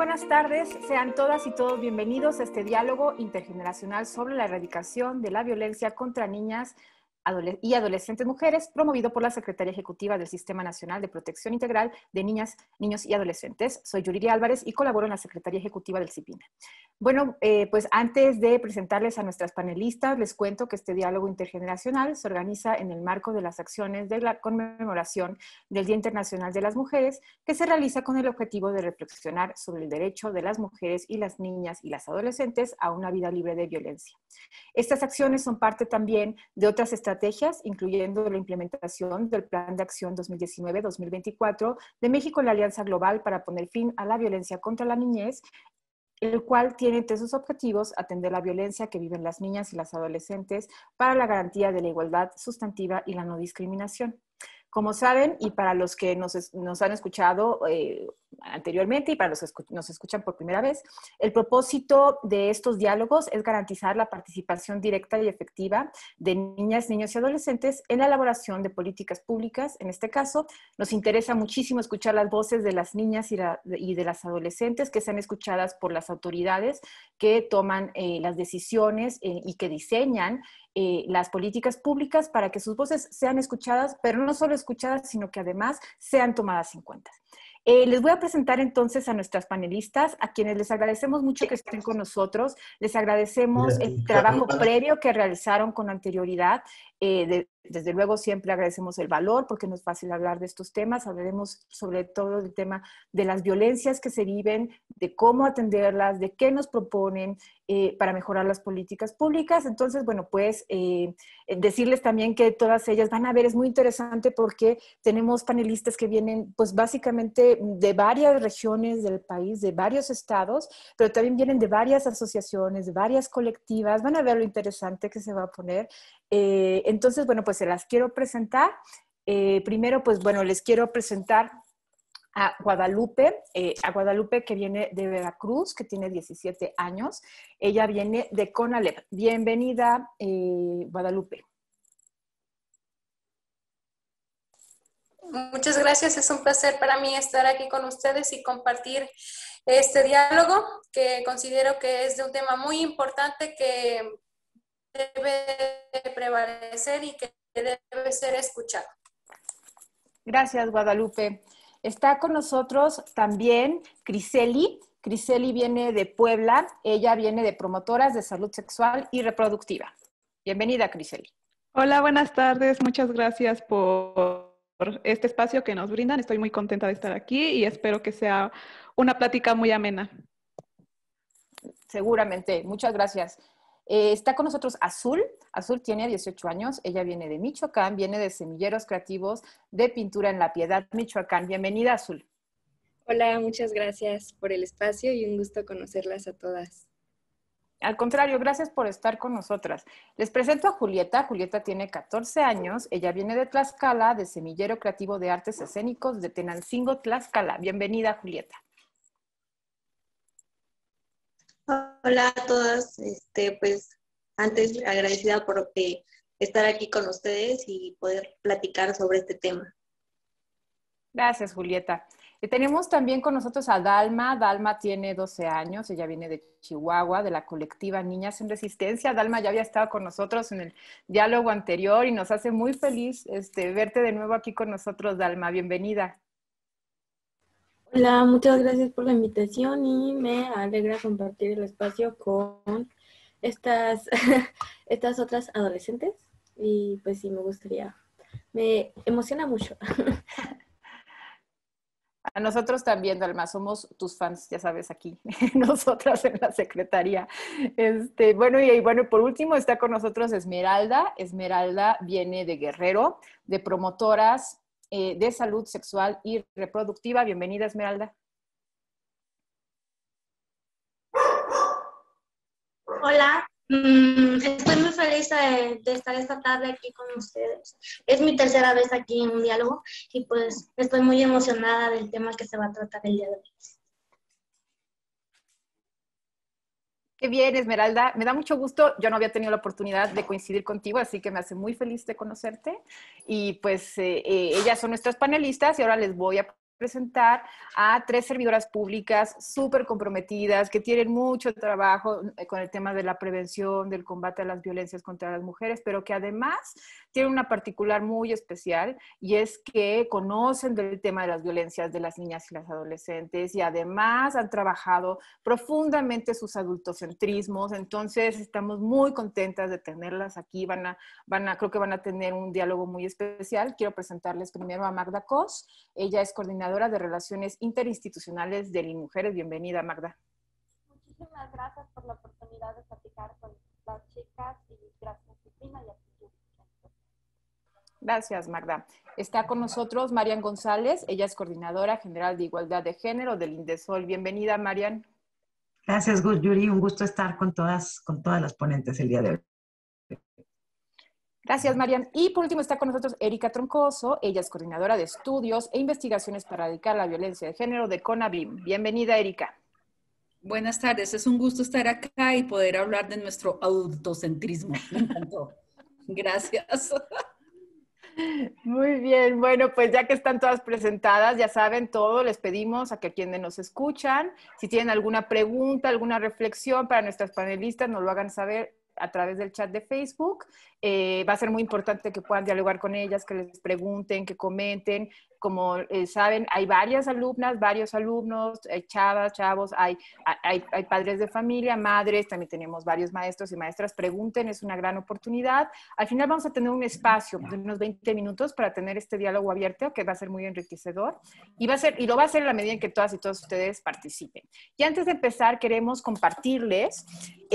buenas tardes. Sean todas y todos bienvenidos a este diálogo intergeneracional sobre la erradicación de la violencia contra niñas y adolescentes mujeres, promovido por la Secretaría Ejecutiva del Sistema Nacional de Protección Integral de Niñas, Niños y Adolescentes. Soy Yuriria Álvarez y colaboro en la Secretaría Ejecutiva del CIPINA. Bueno, pues antes de presentarles a nuestras panelistas, les cuento que este diálogo intergeneracional se organiza en el marco de las acciones de la conmemoración del Día Internacional de las Mujeres, que se realiza con el objetivo de reflexionar sobre el derecho de las mujeres y las niñas y las adolescentes a una vida libre de violencia. Estas acciones son parte también de otras estrategias, incluyendo la implementación del Plan de Acción 2019-2024 de México en la Alianza Global para poner fin a la violencia contra la niñez, el cual tiene entre sus objetivos atender la violencia que viven las niñas y las adolescentes para la garantía de la igualdad sustantiva y la no discriminación. Como saben, y para los que nos han escuchado anteriormente y para los que nos escuchan por primera vez, el propósito de estos diálogos es garantizar la participación directa y efectiva de niñas, niños y adolescentes en la elaboración de políticas públicas. En este caso, nos interesa muchísimo escuchar las voces de las niñas y de las adolescentes que sean escuchadas por las autoridades que toman las decisiones y que diseñan las políticas públicas para que sus voces sean escuchadas, pero no solo escuchadas, sino que además sean tomadas en cuenta. Les voy a presentar entonces a nuestras panelistas, a quienes les agradecemos mucho que estén con nosotros. Les agradecemos el trabajo previo que realizaron con anterioridad. Desde luego siempre agradecemos el valor porque no es fácil hablar de estos temas. Hablaremos sobre todo del tema de las violencias que se viven, de cómo atenderlas, de qué nos proponen para mejorar las políticas públicas. Entonces, bueno, pues decirles también que todas ellas van a ver, es muy interesante porque tenemos panelistas que vienen pues básicamente de varias regiones del país, de varios estados, pero también vienen de varias asociaciones, de varias colectivas. Van a ver lo interesante que se va a poner. Entonces, bueno, pues se las quiero presentar. Primero, pues bueno, les quiero presentar a Guadalupe que viene de Veracruz, que tiene 17 años. Ella viene de CONALEP. Bienvenida, Guadalupe. Muchas gracias, es un placer para mí estar aquí con ustedes y compartir este diálogo que considero que es de un tema muy importante que debe prevalecer y que debe ser escuchado. Gracias, Guadalupe. Está con nosotros también Criseli. Criseli viene de Puebla. Ella viene de Promotoras de Salud Sexual y Reproductiva. Bienvenida, Criseli. Hola, buenas tardes. Muchas gracias por este espacio que nos brindan. Estoy muy contenta de estar aquí y espero que sea una plática muy amena. Seguramente. Muchas gracias. Está con nosotros Azul. Azul tiene 18 años. Ella viene de Michoacán, viene de Semilleros Creativos de Pintura en La Piedad, Michoacán. Bienvenida, Azul. Hola, muchas gracias por el espacio y un gusto conocerlas a todas. Al contrario, gracias por estar con nosotras. Les presento a Julieta. Julieta tiene 14 años. Ella viene de Tlaxcala, de Semillero Creativo de Artes Escénicos de Tenancingo, Tlaxcala. Bienvenida, Julieta. Hola a todas. Pues antes agradecida por estar aquí con ustedes y poder platicar sobre este tema. Gracias, Julieta. Tenemos también con nosotros a Dalma. Dalma tiene 12 años, ella viene de Chihuahua, de la colectiva Niñas en Resistencia. Dalma ya había estado con nosotros en el diálogo anterior y nos hace muy feliz verte de nuevo aquí con nosotros, Dalma. Bienvenida. Hola, muchas gracias por la invitación y me alegra compartir el espacio con estas otras adolescentes y pues sí, me emociona mucho. A nosotros también, Dalma, somos tus fans, ya sabes, aquí, nosotras en la Secretaría. Bueno, por último está con nosotros Esmeralda. Esmeralda viene de Guerrero, de Promotoras de Salud Sexual y Reproductiva. Bienvenida, Esmeralda. Hola, estoy muy feliz de estar esta tarde aquí con ustedes. Es mi tercera vez aquí en un diálogo y pues estoy muy emocionada del tema que se va a tratar el día de hoy. Qué bien, Esmeralda. Me da mucho gusto. Yo no había tenido la oportunidad de coincidir contigo, así que me hace muy feliz de conocerte. Y pues ellas son nuestras panelistas y ahora les voy a presentar a 3 servidoras públicas súper comprometidas, que tienen mucho trabajo con el tema de la prevención, del combate a las violencias contra las mujeres, pero que además tienen una particular muy especial, y es que conocen del tema de las violencias de las niñas y las adolescentes, y además han trabajado profundamente sus adultocentrismos. Entonces estamos muy contentas de tenerlas aquí. Creo que van a tener un diálogo muy especial. Quiero presentarles primero a Magda Cos. Ella es coordinadora de Relaciones Interinstitucionales de Linmujeres. Bienvenida, Magda. Muchísimas gracias por la oportunidad de platicar con las chicas y gracias, Cristina, y a ti. Gracias, Magda. Está con nosotros Marian González. Ella es coordinadora general de Igualdad de Género del Indesol. Bienvenida, Marian. Gracias, Yuri. Un gusto estar con todas las ponentes el día de hoy. Gracias, Marian. Y por último está con nosotros Erika Troncoso. Ella es coordinadora de estudios e investigaciones para erradicar la violencia de género de CONAVIM. Bienvenida, Erika. Buenas tardes. Es un gusto estar acá y poder hablar de nuestro adultocentrismo. Me encantó. Gracias. Muy bien, bueno, pues ya que están todas presentadas, ya saben todo, les pedimos a que quienes nos escuchan, si tienen alguna pregunta, alguna reflexión para nuestras panelistas, nos lo hagan saber a través del chat de Facebook. Va a ser muy importante que puedan dialogar con ellas, que les pregunten, que comenten. Como saben, hay varias alumnas, varios alumnos, hay chavas, chavos, hay padres de familia, madres, también tenemos varios maestros y maestras. Pregunten, es una gran oportunidad. Al final vamos a tener un espacio de unos 20 minutos para tener este diálogo abierto, que va a ser muy enriquecedor, y lo va a ser en la medida en que todas y todos ustedes participen. Y antes de empezar, queremos compartirles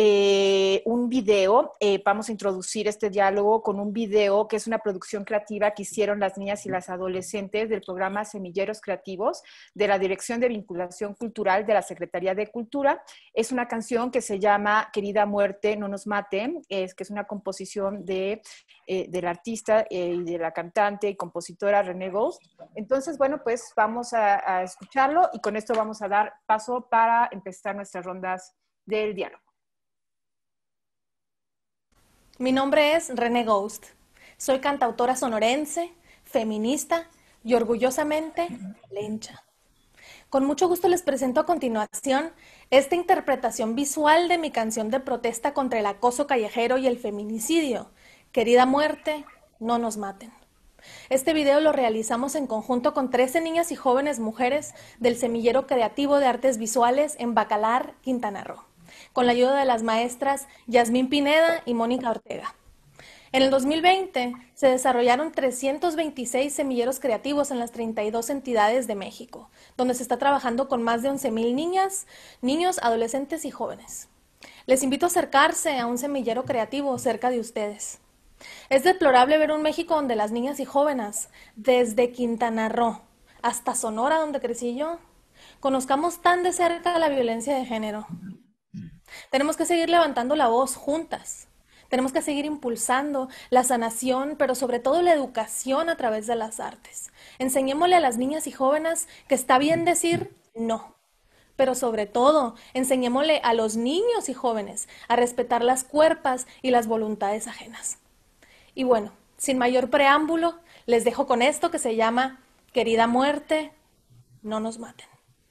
un video. Vamos a introducir este diálogo con un video que es una producción creativa que hicieron las niñas y las adolescentes del programa Semilleros Creativos de la Dirección de Vinculación Cultural de la Secretaría de Cultura. Es una canción que se llama Querida Muerte, no nos maten, que es una composición del artista y de la cantante y compositora René Ghost. Entonces, bueno, pues vamos a escucharlo y con esto vamos a dar paso para empezar nuestras rondas del diálogo. Mi nombre es René Ghost. Soy cantautora sonorense, feminista y orgullosamente lencha. Con mucho gusto les presento a continuación esta interpretación visual de mi canción de protesta contra el acoso callejero y el feminicidio. Querida Muerte, no nos maten. Este video lo realizamos en conjunto con 13 niñas y jóvenes mujeres del Semillero Creativo de Artes Visuales en Bacalar, Quintana Roo, con la ayuda de las maestras Yasmín Pineda y Mónica Ortega. En el 2020 se desarrollaron 326 semilleros creativos en las 32 entidades de México, donde se está trabajando con más de 11,000 niñas, niños, adolescentes y jóvenes. Les invito a acercarse a un semillero creativo cerca de ustedes. Es deplorable ver un México donde las niñas y jóvenes, desde Quintana Roo hasta Sonora, donde crecí yo, conozcamos tan de cerca la violencia de género. Tenemos que seguir levantando la voz juntas. Tenemos que seguir impulsando la sanación, pero sobre todo la educación a través de las artes. Enseñémosle a las niñas y jóvenes que está bien decir no, pero sobre todo enseñémosle a los niños y jóvenes a respetar las cuerpas y las voluntades ajenas. Y bueno, sin mayor preámbulo, les dejo con esto que se llama Querida Muerte, no nos maten.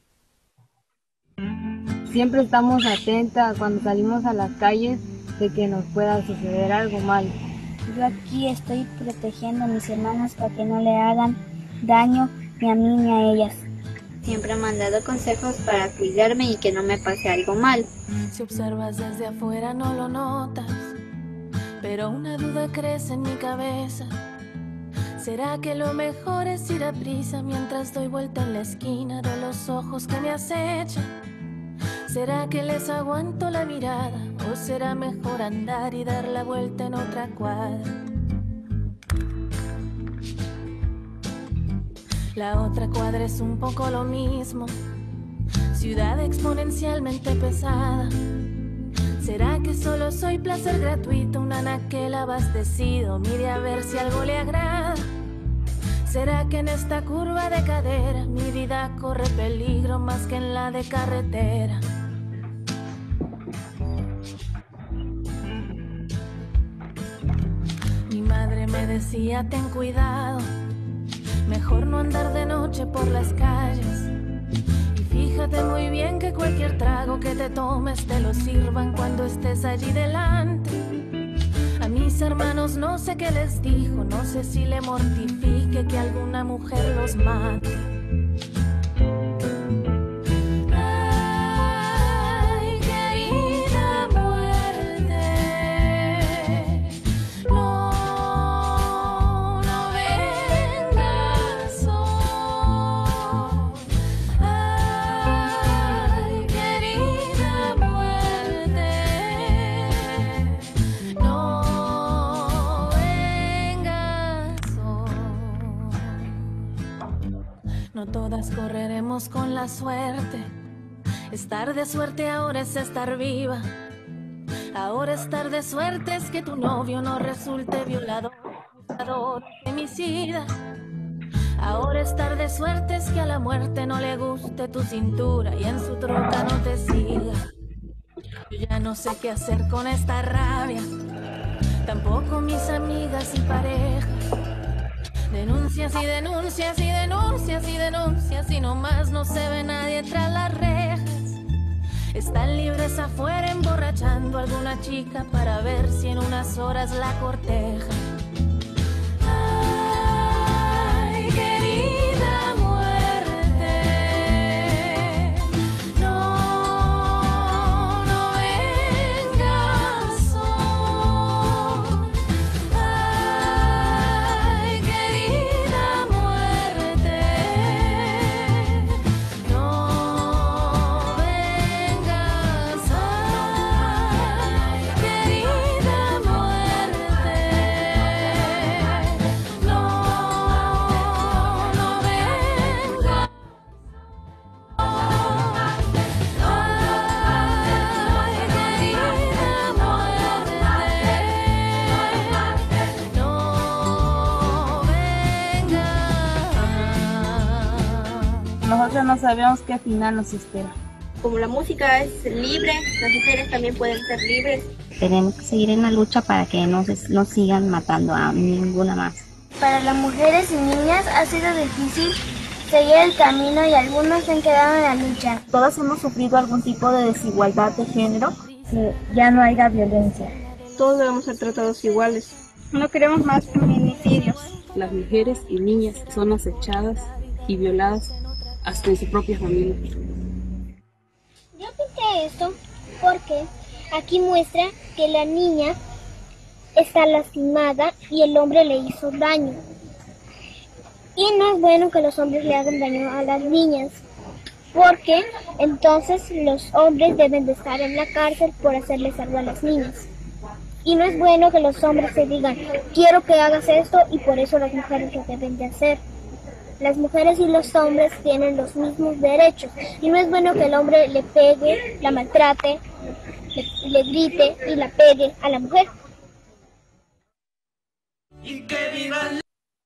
Siempre estamos atentas cuando salimos a las calles de que nos pueda suceder algo mal. Yo aquí estoy protegiendo a mis hermanas para que no le hagan daño ni a mí ni a ellas. Siempre me han dado consejos para cuidarme y que no me pase algo mal. Si observas desde afuera no lo notas, pero una duda crece en mi cabeza. ¿Será que lo mejor es ir a prisa mientras doy vuelta en la esquina de los ojos que me acechan? ¿Será que les aguanto la mirada o será mejor andar y dar la vuelta en otra cuadra? La otra cuadra es un poco lo mismo, ciudad exponencialmente pesada. ¿Será que solo soy placer gratuito, un anaquel abastecido? Mire a ver si algo le agrada. ¿Será que en esta curva de cadera mi vida corre peligro más que en la de carretera? Mi madre me decía ten cuidado, Mejor no andar de noche por las calles. Y fíjate muy bien que cualquier trago que te tomes te lo sirvan cuando estés allí delante. A mis hermanos no sé qué les dijo, no sé si le mortifique que alguna mujer los mate. Ay, querida muerte, no, no vengas hoy. Ay, querida muerte, no vengas hoy. No todas correremos con la suerte. Estar de suerte ahora es estar viva. Ahora estar de suerte es que tu novio no resulte violador, abusador, femicida. Ahora estar de suerte es que a la muerte no le guste tu cintura y en su troca no te siga. Yo ya no sé qué hacer con esta rabia, tampoco mis amigas y parejas. Denuncias y denuncias y denuncias y denuncias y nomás no se ve nadie tras las rejas. Están libres afuera emborrachando a alguna chica para ver si en unas horas la corteja. Ay, querida muerte, no, no vengas hoy. Ay, querida muerte, no vengas. Ay, querida muerte, no, no vengas. Ay, querida muerte, no vengas. Nosotros no sabemos qué final nos espera. Como la música es libre, las mujeres también pueden ser libres. Tenemos que seguir en la lucha para que no sigan matando a ninguna más. Para las mujeres y niñas ha sido difícil seguir el camino y algunos se han quedado en la lucha. Todas hemos sufrido algún tipo de desigualdad de género. Que ya no haya violencia. Todos debemos ser tratados iguales. No queremos más feminicidios. Las mujeres y niñas son acechadas y violadas hasta en su propia familia. Yo pinté esto porque aquí muestra que la niña está lastimada y el hombre le hizo daño. Y no es bueno que los hombres le hagan daño a las niñas, porque entonces los hombres deben de estar en la cárcel por hacerles algo a las niñas. Y no es bueno que los hombres se digan, quiero que hagas esto y por eso las mujeres lo deben de hacer. Las mujeres y los hombres tienen los mismos derechos y no es bueno que el hombre le pegue, la maltrate, le grite y la pegue a la mujer. Y que vivan.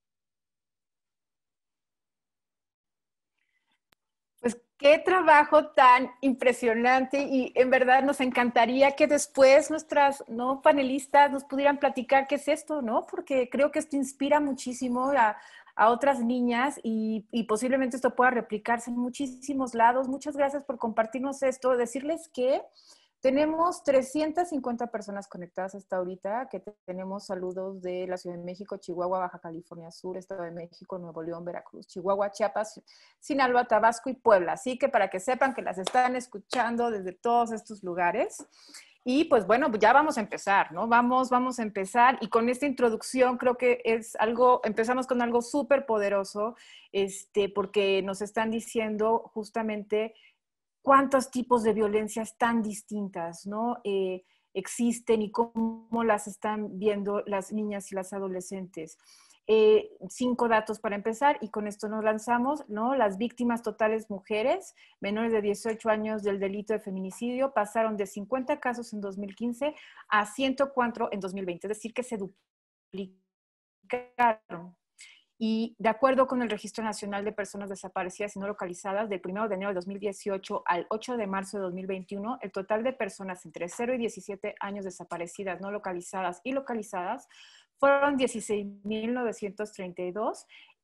Pues qué trabajo tan impresionante y en verdad nos encantaría que después nuestras panelistas nos pudieran platicar qué es esto, ¿no? Porque creo que esto inspira muchísimo a otras niñas y posiblemente esto pueda replicarse en muchísimos lados. Muchas gracias por compartirnos esto. Decirles que tenemos 350 personas conectadas hasta ahorita, que tenemos saludos de la Ciudad de México, Chihuahua, Baja California Sur, Estado de México, Nuevo León, Veracruz, Chihuahua, Chiapas, Sinaloa, Tabasco y Puebla. Así que para que sepan que las están escuchando desde todos estos lugares. Y pues bueno, ya vamos a empezar, ¿no? Vamos a empezar y con esta introducción creo que es algo, empezamos con algo súper poderoso, porque nos están diciendo justamente cuántos tipos de violencias tan distintas, ¿no? Existen y cómo las están viendo las niñas y las adolescentes. 5 datos para empezar y con esto nos lanzamos, ¿no? Las víctimas totales mujeres menores de 18 años del delito de feminicidio pasaron de 50 casos en 2015 a 104 en 2020, es decir, que se duplicaron. Y de acuerdo con el Registro Nacional de Personas Desaparecidas y No Localizadas, del 1 de enero de 2018 al 8 de marzo de 2021, el total de personas entre 0 y 17 años desaparecidas, no localizadas y localizadas fueron 16.932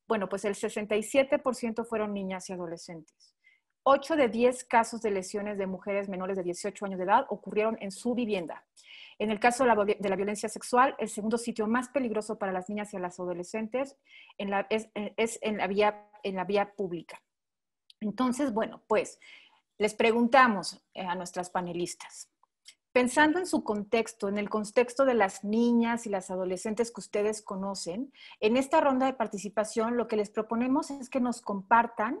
Bueno, pues el 67% fueron niñas y adolescentes. 8 de 10 casos de lesiones de mujeres menores de 18 años de edad ocurrieron en su vivienda. En el caso de la violencia sexual, el segundo sitio más peligroso para las niñas y las adolescentes es en la vía pública. Entonces, bueno, pues les preguntamos a nuestras panelistas, pensando en su contexto, en el contexto de las niñas y las adolescentes que ustedes conocen, en esta ronda de participación lo que les proponemos es que nos compartan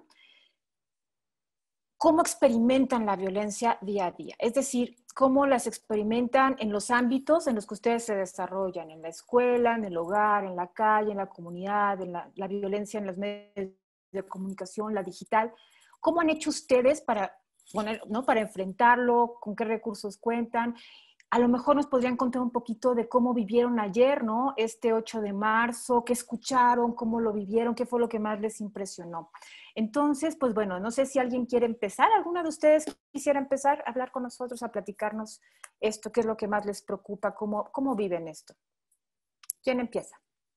cómo experimentan la violencia día a día. Es decir, cómo las experimentan en los ámbitos en los que ustedes se desarrollan, en la escuela, en el hogar, en la calle, en la comunidad, en la violencia en los medios de comunicación, la digital. ¿Cómo han hecho ustedes para enfrentarlo? ¿Con qué recursos cuentan? A lo mejor nos podrían contar un poquito de cómo vivieron ayer, ¿no? Este 8 de marzo, qué escucharon, cómo lo vivieron, qué fue lo que más les impresionó. Entonces, pues bueno, no sé si alguien quiere empezar, ¿alguna de ustedes quisiera empezar a hablar con nosotros, a platicarnos esto, qué es lo que más les preocupa, cómo viven esto? ¿Quién empieza?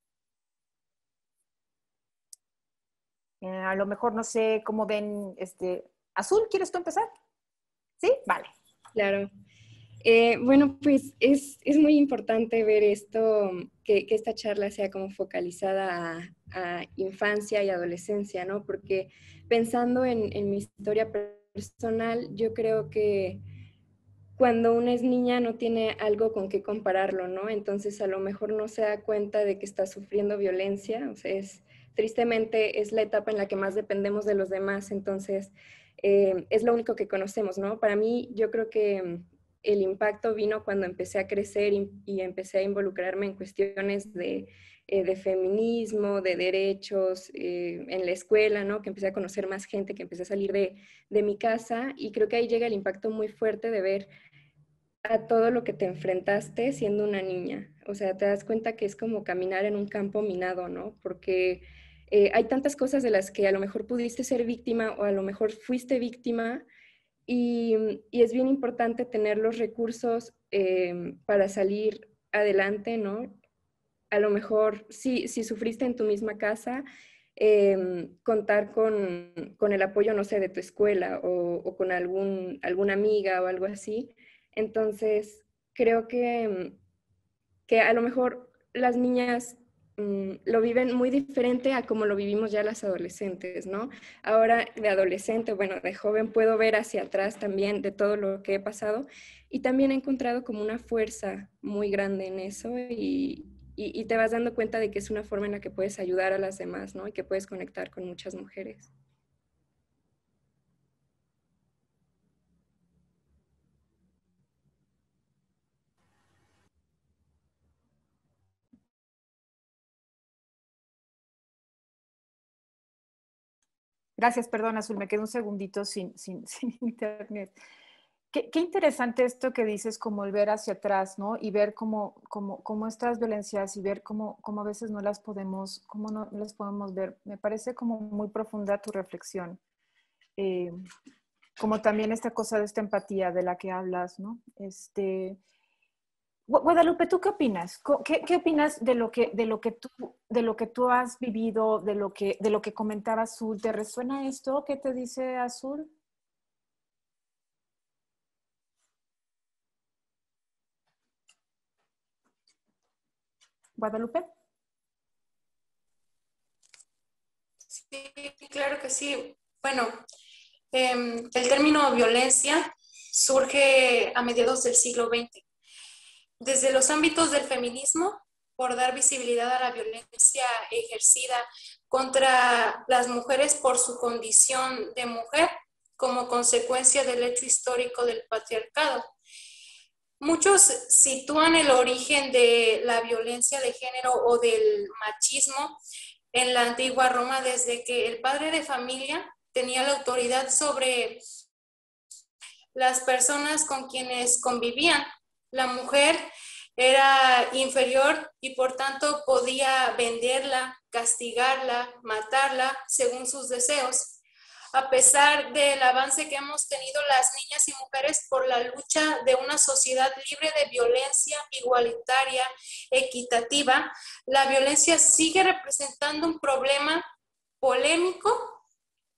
A lo mejor no sé cómo ven, Azul, ¿quieres tú empezar? ¿Sí? Vale. Claro. Bueno, pues es muy importante ver esto, que esta charla sea como focalizada a infancia y adolescencia, ¿no? Porque pensando en mi historia personal, yo creo que cuando una es niña no tiene algo con qué compararlo, ¿no? Entonces a lo mejor no se da cuenta de que está sufriendo violencia, o sea, tristemente es la etapa en la que más dependemos de los demás, entonces es lo único que conocemos, ¿no? Para mí, yo creo que el impacto vino cuando empecé a crecer y empecé a involucrarme en cuestiones de feminismo, de derechos, en la escuela, ¿no? Que empecé a conocer más gente, que empecé a salir de mi casa, y creo que ahí llega el impacto muy fuerte de ver a todo lo que te enfrentaste siendo una niña. O sea, te das cuenta que es como caminar en un campo minado, ¿no? Porque hay tantas cosas de las que a lo mejor pudiste ser víctima o a lo mejor fuiste víctima, y es bien importante tener los recursos para salir adelante, ¿no? A lo mejor si sufriste en tu misma casa, contar con el apoyo, no sé, de tu escuela o con alguna amiga o algo así. Entonces, creo que a lo mejor las niñas lo viven muy diferente a como lo vivimos ya las adolescentes, ¿no? Ahora de adolescente, bueno, de joven puedo ver hacia atrás también de todo lo que he pasado, y también he encontrado como una fuerza muy grande en eso, y te vas dando cuenta de que es una forma en la que puedes ayudar a las demás, ¿no? Y que puedes conectar con muchas mujeres. Gracias, perdón, Azul, me quedé un segundito sin internet. Qué interesante esto que dices, como el ver hacia atrás, ¿no? Y ver cómo estas violencias y ver cómo a veces no las podemos ver. Me parece como muy profunda tu reflexión. Como también esta cosa de esta empatía de la que hablas, ¿no? Guadalupe, ¿tú qué opinas? ¿Qué opinas de lo que tú has vivido, de lo que comentaba Azul? ¿Te resuena esto? ¿Qué te dice Azul? Guadalupe. Sí, claro que sí. Bueno, el término violencia surge a mediados del siglo XX. Desde los ámbitos del feminismo, por dar visibilidad a la violencia ejercida contra las mujeres por su condición de mujer como consecuencia del hecho histórico del patriarcado. Muchos sitúan el origen de la violencia de género o del machismo en la antigua Roma desde que el padre de familia tenía la autoridad sobre las personas con quienes convivían. La mujer era inferior y por tanto podía venderla, castigarla, matarla según sus deseos. A pesar del avance que hemos tenido las niñas y mujeres por la lucha de una sociedad libre de violencia, igualitaria, equitativa, la violencia sigue representando un problema polémico,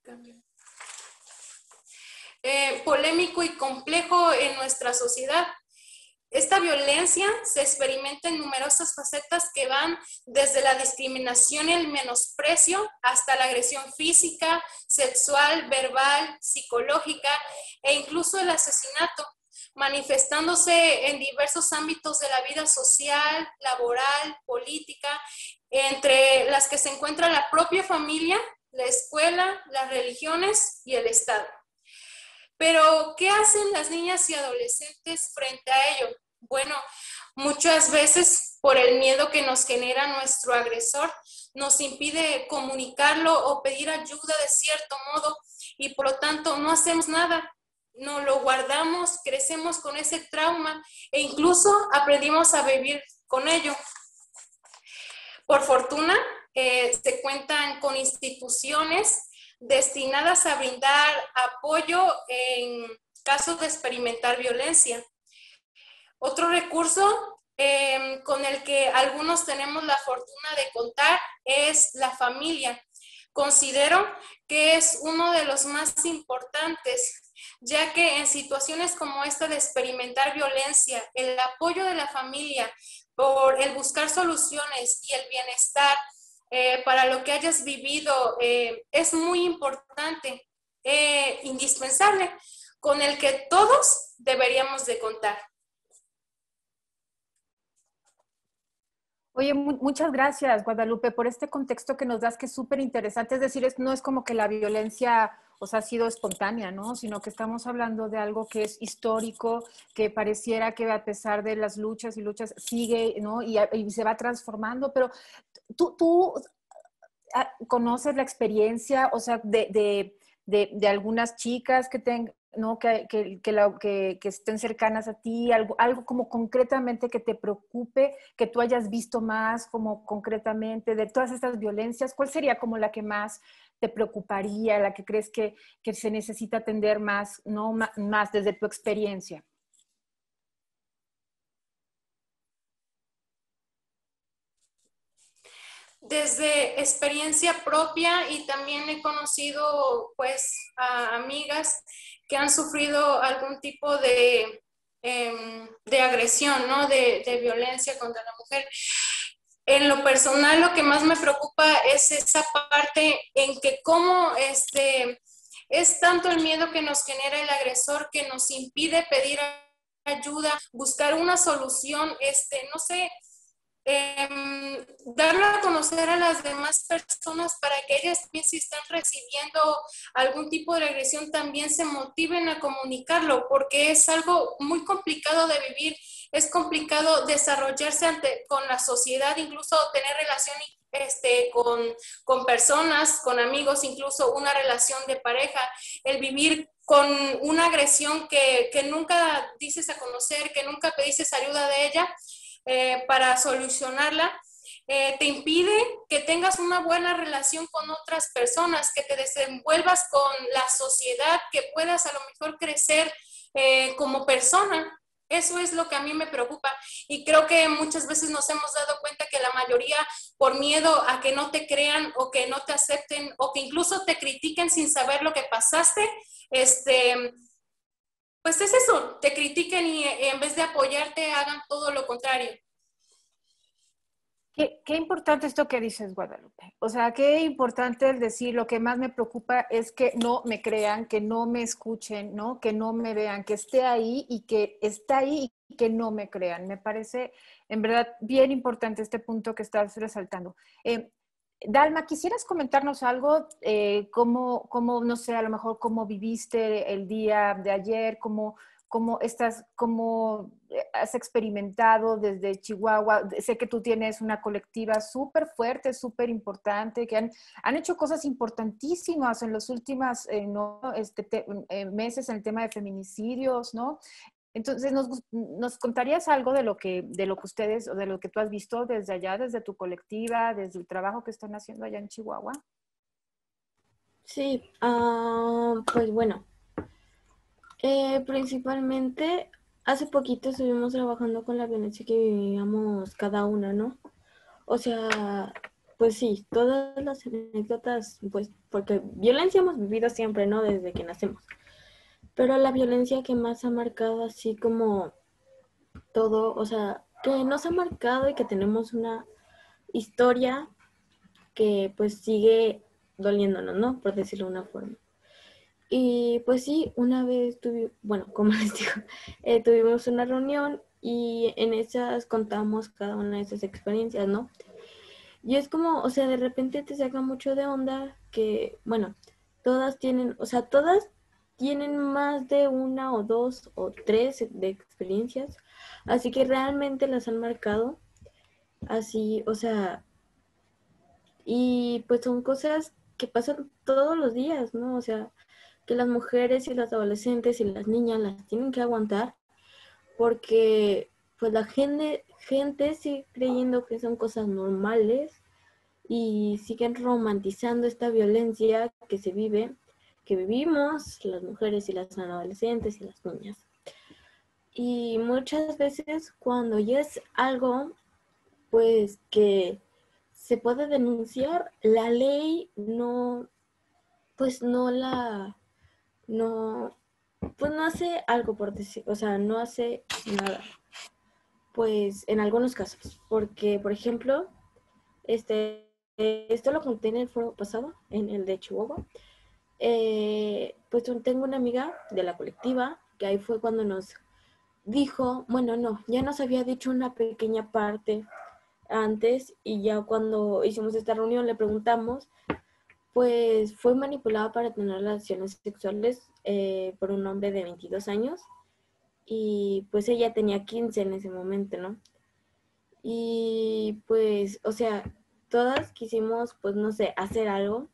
polémico y complejo en nuestra sociedad. Esta violencia se experimenta en numerosas facetas que van desde la discriminación y el menosprecio hasta la agresión física, sexual, verbal, psicológica e incluso el asesinato, manifestándose en diversos ámbitos de la vida social, laboral, política, entre las que se encuentra la propia familia, la escuela, las religiones y el Estado. Pero, ¿qué hacen las niñas y adolescentes frente a ello? Bueno, muchas veces por el miedo que nos genera nuestro agresor, nos impide comunicarlo o pedir ayuda de cierto modo y por lo tanto no hacemos nada. No lo guardamos, crecemos con ese trauma e incluso aprendimos a vivir con ello. Por fortuna, se cuentan con instituciones destinadas a brindar apoyo en casos de experimentar violencia. Otro recurso con el que algunos tenemos la fortuna de contar es la familia. Considero que es uno de los más importantes, ya que en situaciones como esta de experimentar violencia, el apoyo de la familia por el buscar soluciones y el bienestar para lo que hayas vivido es muy importante, indispensable, con el que todos deberíamos de contar. Oye, muchas gracias, Guadalupe, por este contexto que nos das, que es súper interesante. Es decir, no es como que la violencia, o sea, ha sido espontánea, ¿no? Sino que estamos hablando de algo que es histórico, que pareciera que a pesar de las luchas y luchas sigue, ¿no? Y se va transformando. Pero tú conoces la experiencia, o sea, de algunas chicas que tengan, ¿no? que estén cercanas a ti, algo como concretamente que te preocupe, que tú hayas visto más como concretamente de todas estas violencias. ¿Cuál sería como la que más te preocuparía, la que crees que se necesita atender más, ¿no? Más desde tu experiencia? Desde experiencia propia, y también he conocido pues a amigas que han sufrido algún tipo de agresión, ¿no? De violencia contra la mujer. En lo personal, lo que más me preocupa es esa parte en que cómo es tanto el miedo que nos genera el agresor que nos impide pedir ayuda, buscar una solución, no sé, darlo a conocer a las demás personas para que ellas también, si están recibiendo algún tipo de agresión, también se motiven a comunicarlo, porque es algo muy complicado de vivir, es complicado desarrollarse con la sociedad, incluso tener relación con personas, con amigos, incluso una relación de pareja, el vivir con una agresión que nunca dices a conocer, que nunca pediste ayuda de ella, para solucionarla, te impide que tengas una buena relación con otras personas, que te desenvuelvas con la sociedad, que puedas a lo mejor crecer como persona. Eso es lo que a mí me preocupa, y creo que muchas veces nos hemos dado cuenta que la mayoría, por miedo a que no te crean o que no te acepten o que incluso te critiquen sin saber lo que pasaste, pues es eso, te critiquen y en vez de apoyarte hagan todo lo contrario. Qué importante esto que dices, Guadalupe. O sea, qué importante el decir, lo que más me preocupa es que no me crean, que no me escuchen, ¿no? Que no me vean, que esté ahí y que está ahí y que no me crean. Me parece, en verdad, bien importante este punto que estás resaltando. Dalma, ¿quisieras comentarnos algo? ¿Cómo, no sé, a lo mejor cómo viviste el día de ayer? ¿Cómo has experimentado desde Chihuahua? Sé que tú tienes una colectiva súper fuerte, súper importante, que han hecho cosas importantísimas en los últimos meses en el tema de feminicidios, ¿no? Entonces, ¿nos contarías algo de lo que ustedes, o de lo que tú has visto desde allá, desde tu colectiva, desde el trabajo que están haciendo allá en Chihuahua? Sí, pues bueno, principalmente hace poquito estuvimos trabajando con la violencia que vivíamos cada una, ¿no? O sea, pues sí, todas las anécdotas, pues porque violencia hemos vivido siempre, ¿no? Desde que nacemos. Pero la violencia que más ha marcado así como todo, o sea, que nos ha marcado y que tenemos una historia que pues sigue doliéndonos, ¿no? Por decirlo de una forma. Y pues sí, una vez bueno, como les digo, tuvimos una reunión y en esas contamos cada una de esas experiencias, ¿no? Y es como, o sea, de repente te saca mucho de onda que, bueno, todas tienen, o sea, todas tienen más de una o dos o tres de experiencias, así que realmente las han marcado así, o sea, y pues son cosas que pasan todos los días, ¿no? O sea, que las mujeres y las adolescentes y las niñas las tienen que aguantar porque pues la gente sigue creyendo que son cosas normales y siguen romantizando esta violencia que se vive, que vivimos las mujeres y las adolescentes y las niñas. Y muchas veces cuando ya es algo, pues que se puede denunciar, la ley no, pues no la, no, pues no hace algo por decir, o sea, no hace nada. Pues en algunos casos, porque por ejemplo, esto lo conté en el foro pasado, en el de Chihuahua. Pues tengo una amiga de la colectiva que ahí fue cuando nos dijo, bueno, no, ya nos había dicho una pequeña parte antes y ya cuando hicimos esta reunión le preguntamos, pues fue manipulada para tener relaciones sexuales por un hombre de 22 años y pues ella tenía 15 en ese momento, ¿no? Y pues, o sea, todas quisimos, pues no sé, hacer algo.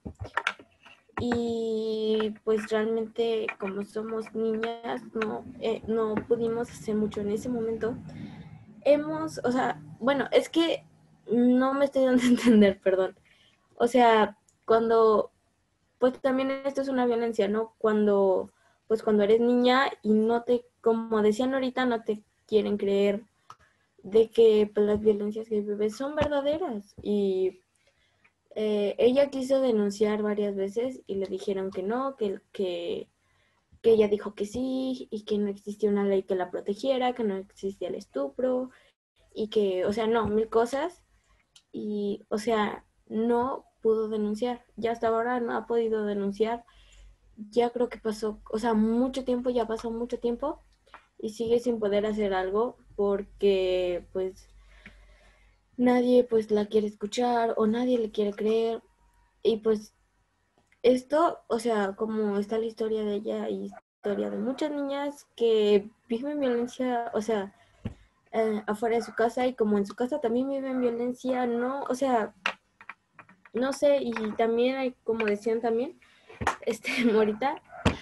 Y pues realmente como somos niñas, no pudimos hacer mucho en ese momento. O sea, bueno, es que no me estoy dando a entender, perdón. O sea, pues también esto es una violencia, ¿no? Pues cuando eres niña y como decían ahorita, no te quieren creer de que pues, las violencias que vives son verdaderas. Y ella quiso denunciar varias veces y le dijeron que no, que ella dijo que sí y que no existía una ley que la protegiera, que no existía el estupro y que, o sea, no, mil cosas. Y, o sea, no pudo denunciar. Ya hasta ahora no ha podido denunciar. Ya creo que pasó, o sea, mucho tiempo, ya pasó mucho tiempo y sigue sin poder hacer algo porque, pues, nadie, pues, la quiere escuchar o nadie le quiere creer. Y, pues, esto, o sea, como está la historia de ella y historia de muchas niñas que viven violencia, o sea, afuera de su casa y como en su casa también viven violencia, no, o sea, no sé, y también hay, como decían también, ahorita,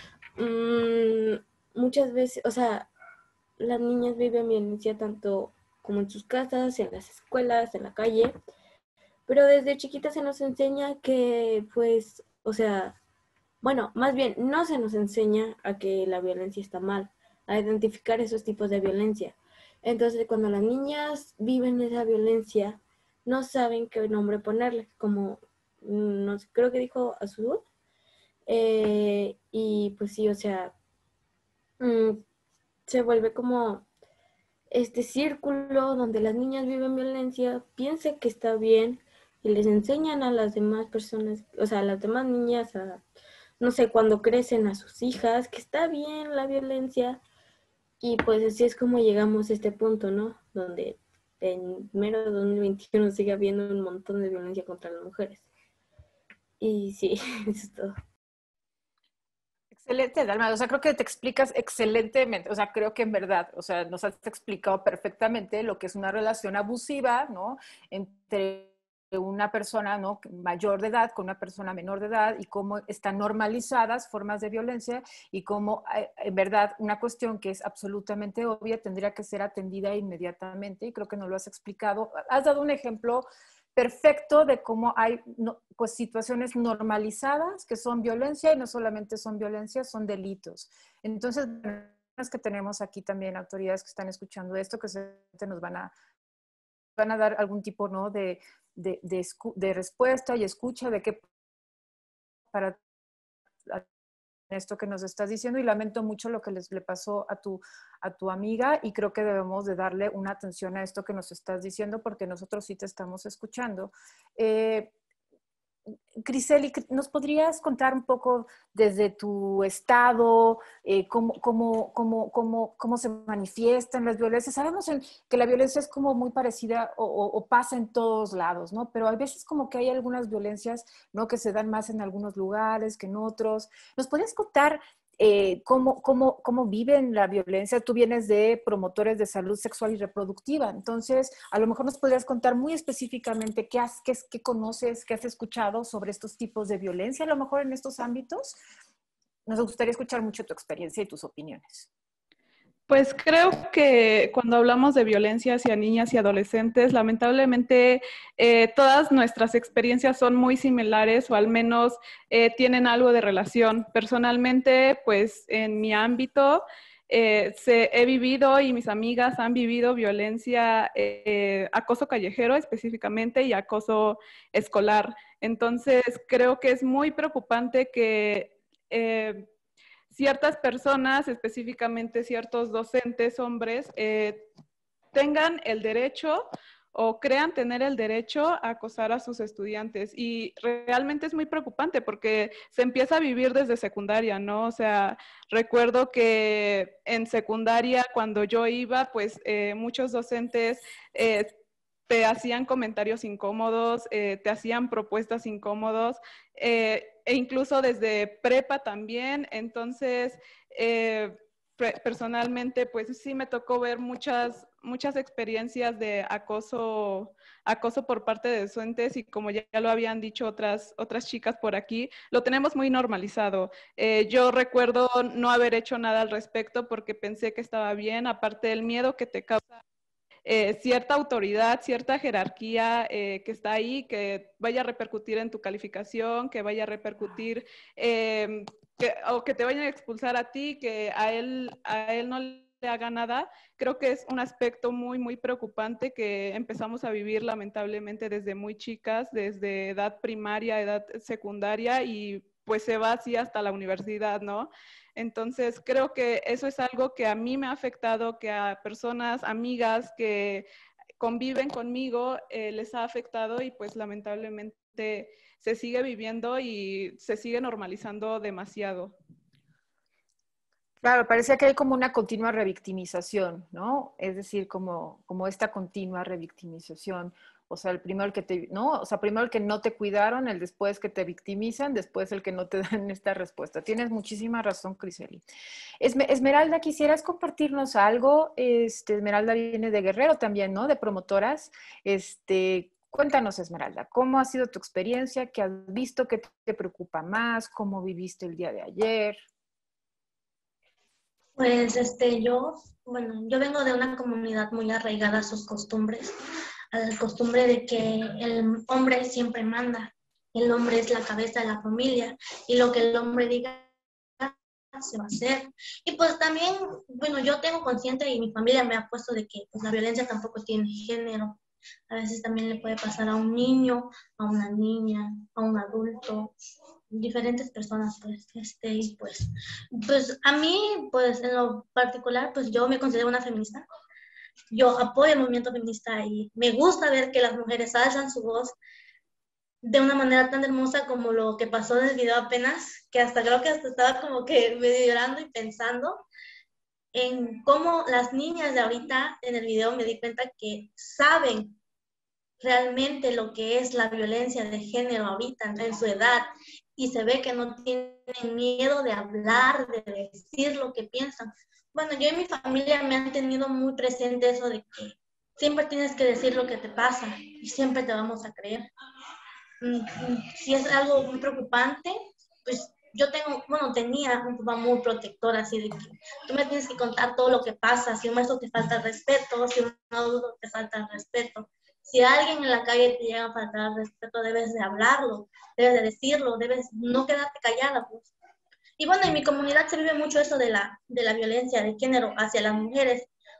muchas veces, o sea, las niñas viven violencia tanto como en sus casas, en las escuelas, en la calle, pero desde chiquitas se nos enseña que, pues, o sea, bueno, más bien, no se nos enseña a que la violencia está mal, a identificar esos tipos de violencia. Entonces, cuando las niñas viven esa violencia, no saben qué nombre ponerle, como, no sé, creo que dijo Azul. Y pues sí, o sea, se vuelve como este círculo donde las niñas viven violencia, piensan que está bien y les enseñan a las demás personas, o sea, a las demás niñas, no sé, cuando crecen a sus hijas, que está bien la violencia. Y pues así es como llegamos a este punto, ¿no? Donde en mero 2021 sigue habiendo un montón de violencia contra las mujeres. Y sí, eso es todo. Excelente, Dalma. O sea, creo que te explicas excelentemente. O sea, creo que en verdad, o sea, nos has explicado perfectamente lo que es una relación abusiva, ¿no? Entre una persona, ¿no?, mayor de edad con una persona menor de edad y cómo están normalizadas formas de violencia y cómo, en verdad, una cuestión que es absolutamente obvia tendría que ser atendida inmediatamente y creo que nos lo has explicado. Has dado un ejemplo perfecto de cómo hay pues, situaciones normalizadas que son violencia y no solamente son violencia, son delitos. Entonces, que tenemos aquí también autoridades que están escuchando esto, que se nos van a van a dar algún tipo, ¿no?, de respuesta y escucha de qué para esto que nos estás diciendo, y lamento mucho lo que le pasó a tu amiga, y creo que debemos de darle una atención a esto que nos estás diciendo, porque nosotros sí te estamos escuchando. Griseli, ¿nos podrías contar un poco desde tu estado, cómo se manifiestan las violencias? Sabemos que la violencia es como muy parecida o pasa en todos lados, ¿no? Pero hay veces como que hay algunas violencias, ¿no?, que se dan más en algunos lugares que en otros. ¿Nos podrías contar cómo viven la violencia? Tú vienes de promotores de salud sexual y reproductiva, entonces a lo mejor nos podrías contar muy específicamente qué conoces, qué has escuchado sobre estos tipos de violencia, a lo mejor en estos ámbitos. Nos gustaría escuchar mucho tu experiencia y tus opiniones. Pues creo que cuando hablamos de violencia hacia niñas y adolescentes, lamentablemente todas nuestras experiencias son muy similares, o al menos tienen algo de relación. Personalmente, pues en mi ámbito he vivido, y mis amigas han vivido violencia, acoso callejero específicamente y acoso escolar. Entonces creo que es muy preocupante que ciertas personas, específicamente ciertos docentes hombres, tengan el derecho o crean tener el derecho a acosar a sus estudiantes. Y realmente es muy preocupante porque se empieza a vivir desde secundaria, ¿no? O sea, recuerdo que en secundaria, cuando yo iba, pues muchos docentes te hacían comentarios incómodos, te hacían propuestas incómodos, e incluso desde prepa también. Entonces, personalmente, pues sí me tocó ver muchas experiencias de acoso por parte de docentes, y como ya lo habían dicho otras chicas por aquí, lo tenemos muy normalizado. Yo recuerdo no haber hecho nada al respecto porque pensé que estaba bien, aparte del miedo que te causa cierta autoridad, cierta jerarquía que está ahí, que vaya a repercutir en tu calificación, que vaya a repercutir, o que te vayan a expulsar a ti, que a él no le haga nada. Creo que es un aspecto muy, muy preocupante que empezamos a vivir lamentablemente desde muy chicas, desde edad primaria, edad secundaria, y pues se va así hasta la universidad, ¿no? Entonces, creo que eso es algo que a mí me ha afectado, que a personas, amigas que conviven conmigo les ha afectado, y pues lamentablemente se sigue viviendo y se sigue normalizando demasiado. Claro, parecía que hay como una continua revictimización, ¿no? Es decir, como esta continua revictimización. O sea, primero el que no te cuidaron, el después que te victimizan, después el que no te dan esta respuesta. Tienes muchísima razón, Griseli. Esmeralda, ¿quisieras compartirnos algo? Esmeralda viene de Guerrero también, ¿no? De promotoras. Cuéntanos, Esmeralda, ¿cómo ha sido tu experiencia? ¿Qué has visto? ¿Qué te preocupa más? ¿Cómo viviste el día de ayer? Pues yo vengo de una comunidad muy arraigada a sus costumbres, a la costumbre de que el hombre siempre manda, el hombre es la cabeza de la familia, y lo que el hombre diga se va a hacer. Y pues también, yo tengo consciente, y mi familia me ha puesto de que pues, la violencia tampoco tiene género. A veces también le puede pasar a un niño, a una niña, a un adulto, diferentes personas, y pues a mí, pues en lo particular, pues yo me considero una feminista. Yo apoyo el movimiento feminista y me gusta ver que las mujeres alzan su voz de una manera tan hermosa como lo que pasó en el video apenas, que creo que hasta estaba como que medio llorando y pensando en cómo las niñas de ahorita en el video me di cuenta que saben realmente lo que es la violencia de género ahorita en su edad, y se ve que no tienen miedo de hablar, de decir lo que piensan. Bueno, yo y mi familia me han tenido muy presente eso de que siempre tienes que decir lo que te pasa y siempre te vamos a creer. Si es algo muy preocupante, pues yo tenía un papá muy protector, así de que tú me tienes que contar todo lo que pasa, si un maestro te falta el respeto, si un adulto te falta el respeto. Si alguien en la calle te llega a faltar el respeto, debes de hablarlo, debes de decirlo, debes no quedarte callada, pues. Y bueno, en mi comunidad se vive mucho eso de la violencia de género hacia las mujeres.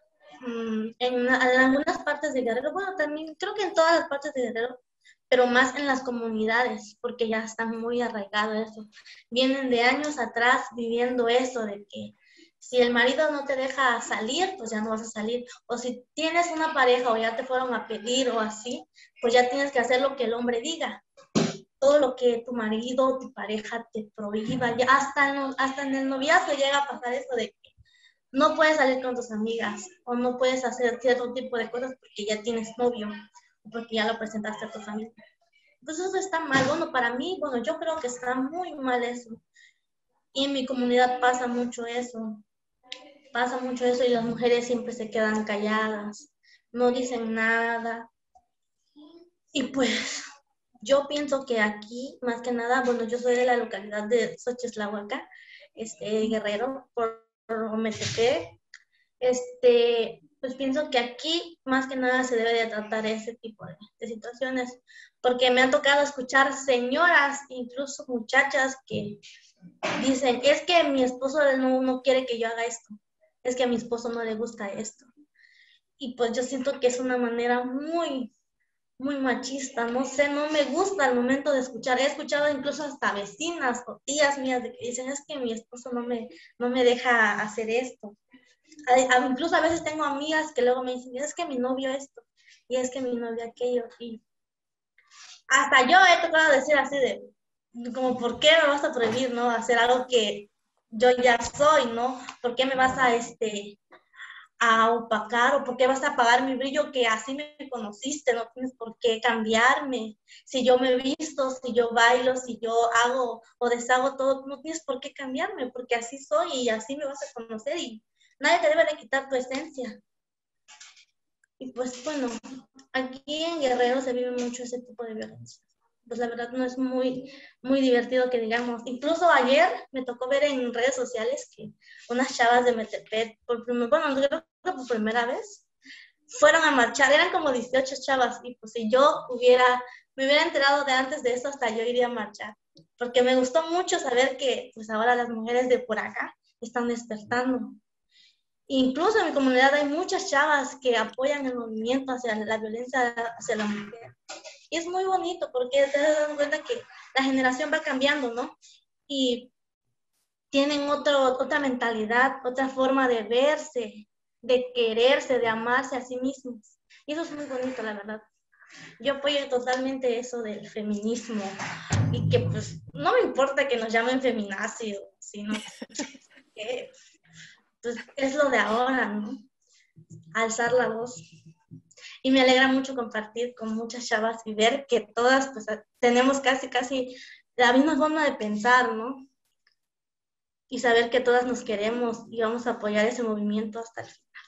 en algunas partes de Guerrero, bueno, también creo que en todas las partes de Guerrero, pero más en las comunidades, porque ya están muy arraigados eso. Vienen de años atrás viviendo eso, de que si el marido no te deja salir, pues ya no vas a salir. O si tienes una pareja o ya te fueron a pedir o así, pues ya tienes que hacer lo que el hombre diga. Todo lo que tu marido o tu pareja te prohíba, ya hasta en el noviazgo llega a pasar eso de que no puedes salir con tus amigas o no puedes hacer cierto tipo de cosas porque ya tienes novio o porque ya lo presentaste a tu familia. Entonces eso está mal. Bueno, para mí, bueno, yo creo que está muy mal eso. Y en mi comunidad pasa mucho eso. Pasa mucho eso y las mujeres siempre se quedan calladas, no dicen nada. Y pues yo pienso que aquí, más que nada, bueno, yo soy de la localidad de Xochislahuaca, Guerrero, por Ometepec, pues pienso que aquí, más que nada, se debe de tratar ese tipo de situaciones, porque me ha tocado escuchar señoras, incluso muchachas, que dicen, es que mi esposo no quiere que yo haga esto, es que a mi esposo no le gusta esto. Y pues yo siento que es una manera muy machista, no sé, no me gusta al momento de escuchar. He escuchado incluso hasta vecinas o tías mías de que dicen, es que mi esposo no me deja hacer esto. Incluso a veces tengo amigas que luego me dicen, es que mi novio esto, y es que mi novio aquello. Y hasta yo he tocado decir así de, como, ¿por qué me vas a prohibir, no? Hacer algo que yo ya soy, ¿no? ¿Por qué me vas a opacar o por qué vas a apagar mi brillo que así me conociste? No tienes por qué cambiarme. Si yo me visto, si yo bailo, si yo hago o deshago todo, no tienes por qué cambiarme porque así soy y así me vas a conocer y nadie te debe de quitar tu esencia. Y pues bueno, aquí en Guerrero se vive mucho ese tipo de violencia. Pues la verdad no es muy divertido que digamos. Incluso ayer me tocó ver en redes sociales que unas chavas de Metepec, creo que por primera vez, fueron a marchar. Eran como 18 chavas y pues si yo me hubiera enterado de antes de eso, hasta yo iría a marchar. Porque me gustó mucho saber que pues ahora las mujeres de por acá están despertando. Incluso en mi comunidad hay muchas chavas que apoyan el movimiento hacia la violencia hacia la mujer. Y es muy bonito porque te das cuenta que la generación va cambiando, ¿no? Y tienen otra mentalidad, otra forma de verse, de quererse, de amarse a sí mismos. Y eso es muy bonito, la verdad. Yo apoyo totalmente eso del feminismo y que pues no me importa que nos llamen feminazi, sino que pues es lo de ahora, ¿no? Alzar la voz. Y me alegra mucho compartir con muchas chavas y ver que todas pues tenemos casi la misma forma de pensar, ¿no? Y saber que todas nos queremos y vamos a apoyar ese movimiento hasta el final.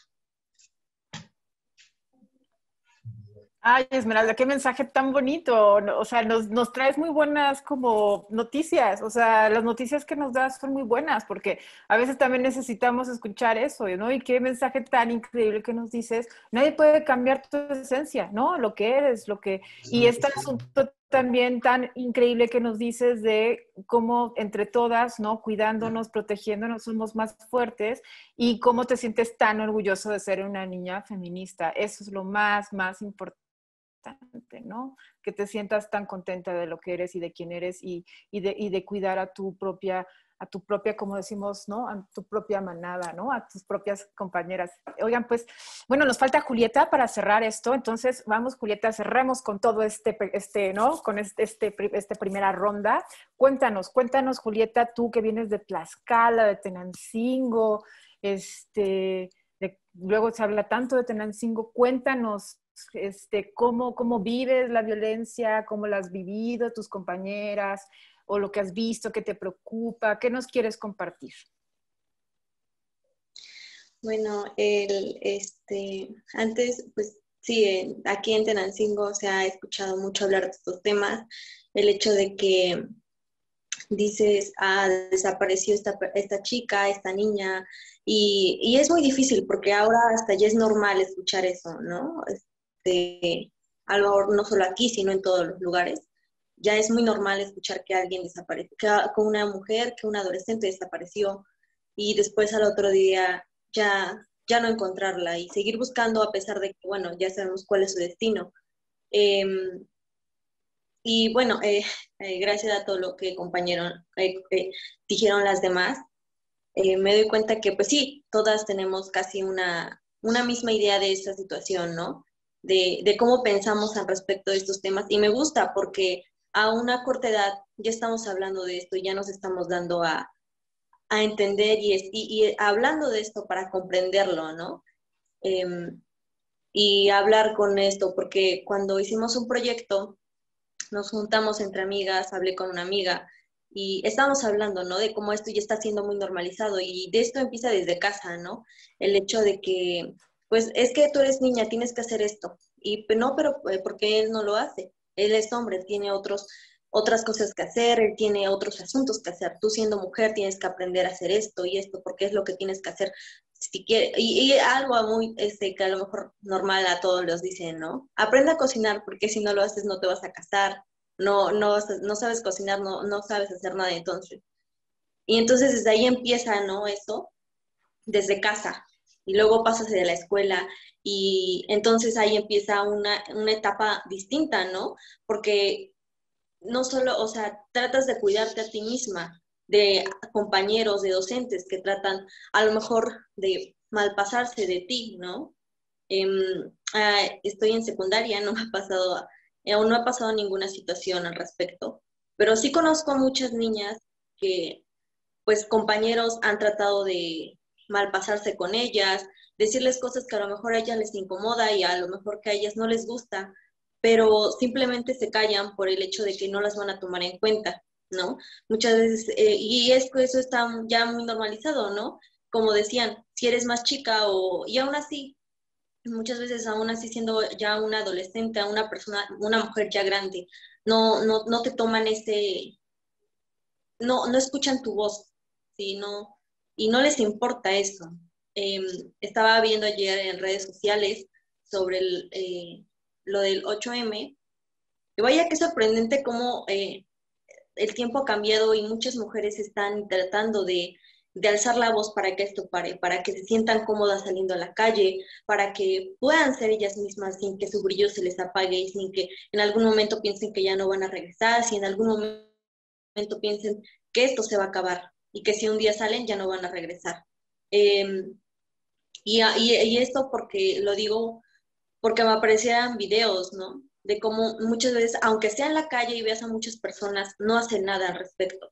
Ay, Esmeralda, qué mensaje tan bonito. O sea, nos traes muy buenas como noticias. O sea, las noticias que nos das son muy buenas porque a veces también necesitamos escuchar eso, ¿no? Y qué mensaje tan increíble que nos dices. Nadie puede cambiar tu esencia, ¿no? Lo que eres, Y este asunto también tan increíble que nos dices de cómo entre todas, ¿no? Cuidándonos, protegiéndonos, somos más fuertes y cómo te sientes tan orgulloso de ser una niña feminista. Eso es lo más importante, ¿no? Que te sientas tan contenta de lo que eres y de quién eres y de cuidar a tu propia, como decimos, ¿no? A tu propia manada, ¿no? A tus propias compañeras. Oigan, pues, bueno, nos falta Julieta para cerrar esto. Entonces, vamos, Julieta, cerremos con todo ¿no? Con esta primera ronda. Cuéntanos, Julieta, tú que vienes de Tlaxcala, de Tenancingo, luego se habla tanto de Tenancingo. Cuéntanos, cómo vives la violencia, cómo la has vivido, tus compañeras, o lo que has visto, que te preocupa, ¿qué nos quieres compartir? Bueno, antes, pues sí, aquí en Tenancingo se ha escuchado mucho hablar de estos temas, el hecho de que dices, desapareció esta chica, esta niña, y es muy difícil porque ahora hasta ya es normal escuchar eso, ¿no? Algo no solo aquí, sino en todos los lugares. Ya es muy normal escuchar que alguien desapareció, que una mujer, que un adolescente desapareció y después al otro día ya ya no encontrarla y seguir buscando a pesar de que, bueno, ya sabemos cuál es su destino. Y bueno, gracias a todo lo que dijeron las demás, me doy cuenta que pues sí, todas tenemos casi una misma idea de esta situación, ¿no? De cómo pensamos al respecto de estos temas. Y me gusta porque a una corta edad ya estamos hablando de esto, ya nos estamos dando a entender y hablando de esto para comprenderlo, ¿no? Y hablar con esto, porque cuando hicimos un proyecto, nos juntamos entre amigas, hablé con una amiga y estábamos hablando, ¿no? De cómo esto ya está siendo muy normalizado y de esto empieza desde casa, ¿no? El hecho de que, pues, es que tú eres niña, tienes que hacer esto. Y no, pero porque él no lo hace. Él es hombre, tiene otras cosas que hacer, él tiene otros asuntos que hacer. Tú siendo mujer tienes que aprender a hacer esto y esto, porque es lo que tienes que hacer. Si quiere, y algo muy, que a lo mejor normal a todos los dicen, ¿no? Aprende a cocinar, porque si no lo haces no te vas a casar, no sabes cocinar, no sabes hacer nada entonces. Y entonces desde ahí empieza, ¿no? Eso, desde casa. Y luego pasas de la escuela y entonces ahí empieza una etapa distinta, ¿no? Porque no solo, o sea, tratas de cuidarte a ti misma, de compañeros, de docentes que tratan a lo mejor de malpasarse de ti, ¿no? Estoy en secundaria, no me ha pasado, aún no ha pasado ninguna situación al respecto, pero sí conozco a muchas niñas que, pues, compañeros han tratado de malpasarse con ellas, decirles cosas que a lo mejor a ellas les incomoda y a lo mejor que a ellas no les gusta, pero simplemente se callan por el hecho de que no las van a tomar en cuenta, ¿no? Muchas veces, y es que eso está ya muy normalizado, ¿no? Como decían, si eres más chica y aún así, muchas veces aún así siendo ya una adolescente, una persona, una mujer ya grande, no te toman no escuchan tu voz, ¿sí? Y no les importa eso. Estaba viendo ayer en redes sociales sobre lo del 8M, y vaya que sorprendente cómo el tiempo ha cambiado y muchas mujeres están tratando de alzar la voz para que esto pare, para que se sientan cómodas saliendo a la calle, para que puedan ser ellas mismas sin que su brillo se les apague y sin que en algún momento piensen que ya no van a regresar, si en algún momento piensen que esto se va a acabar y que si un día salen ya no van a regresar. Y esto porque lo digo porque me aparecían videos, ¿no? De cómo muchas veces, aunque sea en la calle y veas a muchas personas, no hacen nada al respecto.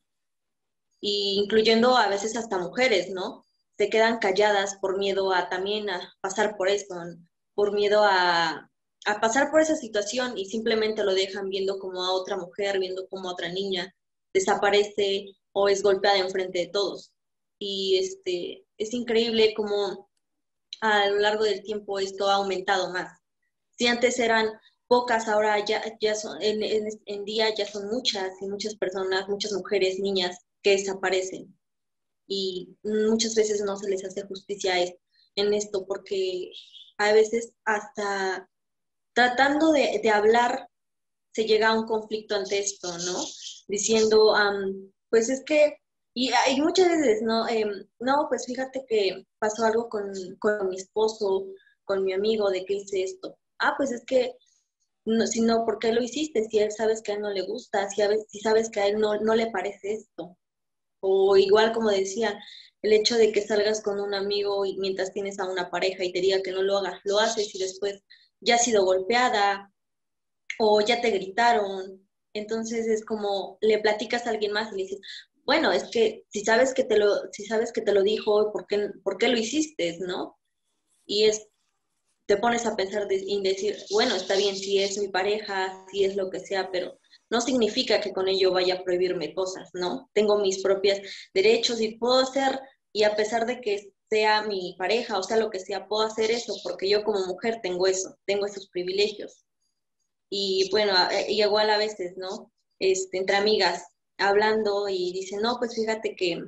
Y incluyendo a veces hasta mujeres, ¿no? Se quedan calladas por miedo también a pasar por esto, ¿no? Por miedo a pasar por esa situación y simplemente lo dejan viendo como a otra mujer, viendo como a otra niña desaparece o es golpeada enfrente de todos. Y es increíble cómo a lo largo del tiempo esto ha aumentado más. Si antes eran pocas, ahora ya son, en día ya son muchas y muchas personas, muchas mujeres, niñas que desaparecen. Y muchas veces no se les hace justicia en esto, porque a veces hasta tratando de hablar se llega a un conflicto ante esto, ¿no? Diciendo, pues es que, y muchas veces, ¿no? No, pues fíjate que pasó algo con mi esposo, con mi amigo, de que hice esto. Pues es que, no, si no, ¿por qué lo hiciste? Si él sabes que a él no le gusta, si sabes que a él no le parece esto. O igual como decía, el hecho de que salgas con un amigo y mientras tienes a una pareja y te diga que no lo hagas, lo haces y después ya has sido golpeada o ya te gritaron. Entonces es como le platicas a alguien más y le dices, bueno, es que si sabes que te lo dijo, ¿por qué lo hiciste, no? Y te pones a pensar y decir, bueno, está bien si es mi pareja, si es lo que sea, pero no significa que con ello vaya a prohibirme cosas, ¿no? Tengo mis propios derechos y puedo hacer, y a pesar de que sea mi pareja o sea lo que sea, puedo hacer eso porque yo como mujer tengo esos privilegios. Y bueno, igual a veces, ¿no? Entre amigas hablando y dicen, no, pues fíjate que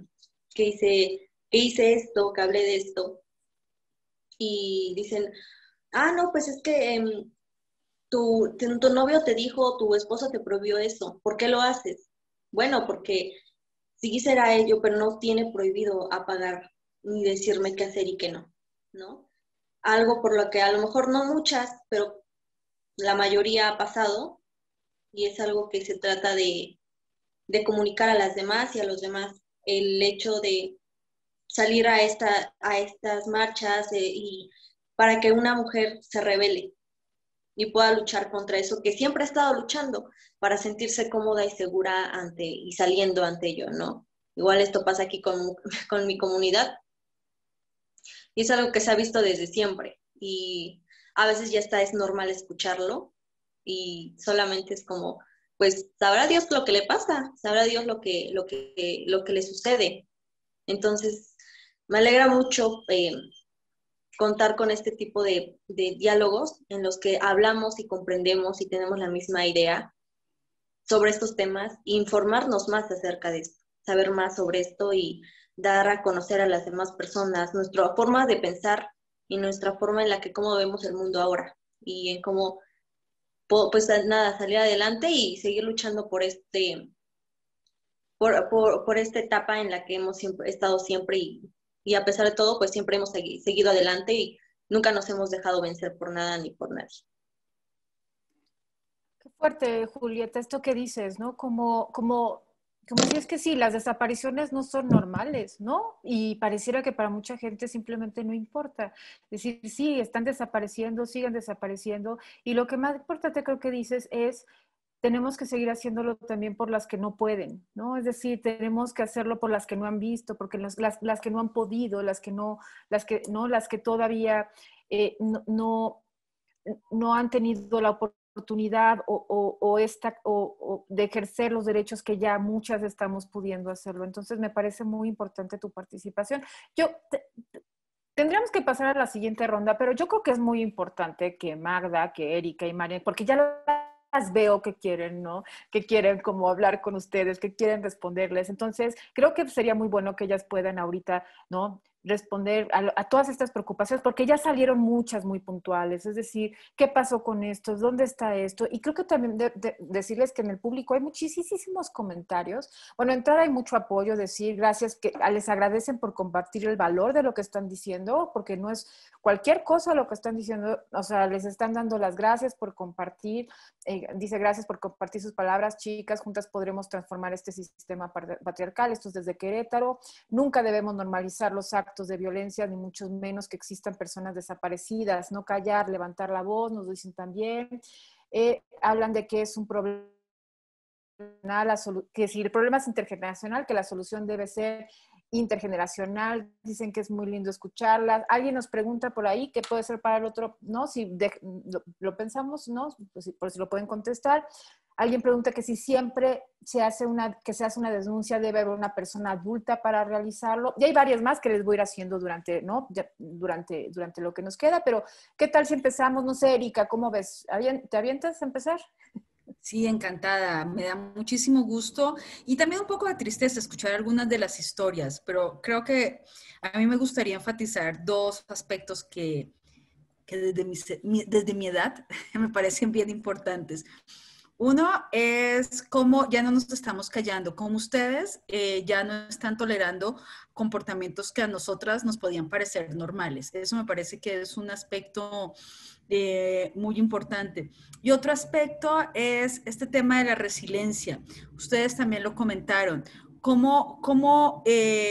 hice esto, que hablé de esto. Y dicen, no, pues es que tu novio te dijo, tu esposa te prohibió eso, ¿por qué lo haces? Bueno, porque sí será ello, pero no tiene prohibido apagar ni decirme qué hacer y qué no. ¿no? Algo por lo que a lo mejor no muchas, pero la mayoría ha pasado, y es algo que se trata de comunicar a las demás y a los demás. El hecho de salir a estas marchas y para que una mujer se rebele y pueda luchar contra eso, que siempre ha estado luchando para sentirse cómoda y segura y saliendo ante ello, ¿no? Igual esto pasa aquí con mi comunidad, y es algo que se ha visto desde siempre, y a veces ya es normal escucharlo, y solamente es como, pues sabrá Dios lo que le pasa, sabrá Dios lo que le sucede. Entonces, me alegra mucho contar con este tipo de diálogos en los que hablamos y comprendemos y tenemos la misma idea sobre estos temas, e informarnos más acerca de esto, saber más sobre esto y dar a conocer a las demás personas nuestra forma de pensar y nuestra forma en la que cómo vemos el mundo ahora, y en cómo, pues nada, salir adelante y seguir luchando por esta etapa en la que hemos estado siempre, y a pesar de todo, pues siempre hemos seguido adelante y nunca nos hemos dejado vencer por nada ni por nadie. Qué fuerte, Julieta, esto que dices, ¿no? Como si es que sí, las desapariciones no son normales, ¿no? Y pareciera que para mucha gente simplemente no importa. Es decir, sí, están desapareciendo, siguen desapareciendo, y lo que más importante creo que dices es, tenemos que seguir haciéndolo también por las que no pueden, ¿no? Es decir, tenemos que hacerlo por las que no han visto, porque las que no han podido, las que todavía no han tenido la oportunidad de ejercer los derechos que ya muchas estamos pudiendo hacerlo. Entonces, me parece muy importante tu participación. Tendríamos que pasar a la siguiente ronda, pero yo creo que es muy importante que Magda, que Erika y María, porque ya las veo que quieren, ¿no? Que quieren como hablar con ustedes, que quieren responderles. Entonces, creo que sería muy bueno que ellas puedan ahorita, ¿no?, responder a todas estas preocupaciones, porque ya salieron muchas muy puntuales, es decir, ¿qué pasó con esto? ¿Dónde está esto? Y creo que también decirles que en el público hay muchísimos comentarios. Bueno, entrar hay mucho apoyo, decir gracias, que les agradecen por compartir el valor de lo que están diciendo, porque no es cualquier cosa lo que están diciendo, o sea, les están dando las gracias por compartir, dice gracias por compartir sus palabras, chicas, juntas podremos transformar este sistema patriarcal, esto es desde Querétaro, nunca debemos normalizar los actos de violencia, ni mucho menos que existan personas desaparecidas, no callar, levantar la voz, nos dicen también, hablan de que es un problema, que si el problema es intergeneracional, que la solución debe ser intergeneracional, dicen que es muy lindo escucharlas. Alguien nos pregunta por ahí qué puede ser para el otro, ¿no? Si lo pensamos, ¿no? Pues, por si lo pueden contestar. Alguien pregunta que si siempre se hace una denuncia, debe haber una persona adulta para realizarlo. Y hay varias más que les voy a ir haciendo durante lo que nos queda, pero ¿qué tal si empezamos? No sé, Erika, ¿cómo ves? ¿Te avientas a empezar? Sí, encantada. Me da muchísimo gusto y también un poco de tristeza escuchar algunas de las historias, pero creo que a mí me gustaría enfatizar dos aspectos que desde mi edad me parecen bien importantes. Uno es cómo ya no nos estamos callando, cómo ustedes ya no están tolerando comportamientos que a nosotras nos podían parecer normales. Eso me parece que es un aspecto muy importante. Y otro aspecto es este tema de la resiliencia. Ustedes también lo comentaron. Cómo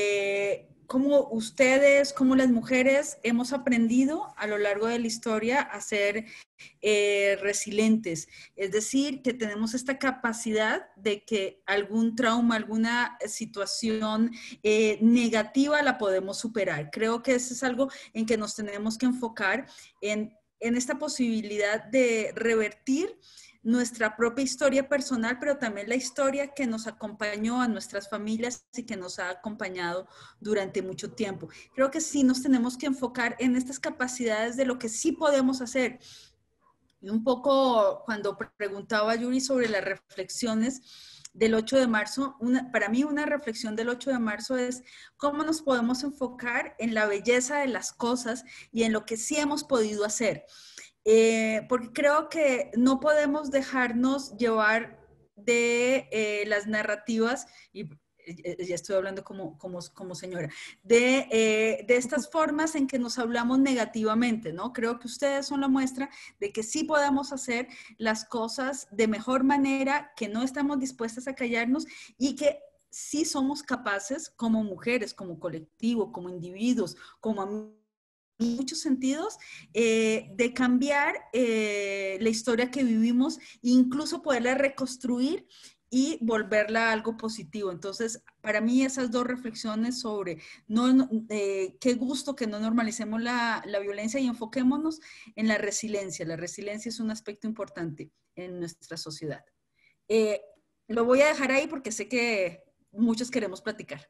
ustedes, como las mujeres, hemos aprendido a lo largo de la historia a ser resilientes. Es decir, que tenemos esta capacidad de que algún trauma, alguna situación negativa la podemos superar. Creo que eso es algo en que nos tenemos que enfocar en esta posibilidad de revertir nuestra propia historia personal, pero también la historia que nos acompañó a nuestras familias y que nos ha acompañado durante mucho tiempo. Creo que sí nos tenemos que enfocar en estas capacidades de lo que sí podemos hacer. Y un poco cuando preguntaba a Yuri sobre las reflexiones del 8 de marzo, para mí una reflexión del 8 de marzo es cómo nos podemos enfocar en la belleza de las cosas y en lo que sí hemos podido hacer. Porque creo que no podemos dejarnos llevar de las narrativas, y ya estoy hablando como señora, de estas formas en que nos hablamos negativamente, ¿no? Creo que ustedes son la muestra de que sí podemos hacer las cosas de mejor manera, que no estamos dispuestas a callarnos y que sí somos capaces como mujeres, como colectivo, como individuos, como en muchos sentidos, de cambiar la historia que vivimos e incluso poderla reconstruir y volverla algo positivo. Entonces, para mí esas dos reflexiones sobre qué gusto que no normalicemos la violencia y enfoquémonos en la resiliencia. La resiliencia es un aspecto importante en nuestra sociedad. Lo voy a dejar ahí porque sé que muchos queremos platicar.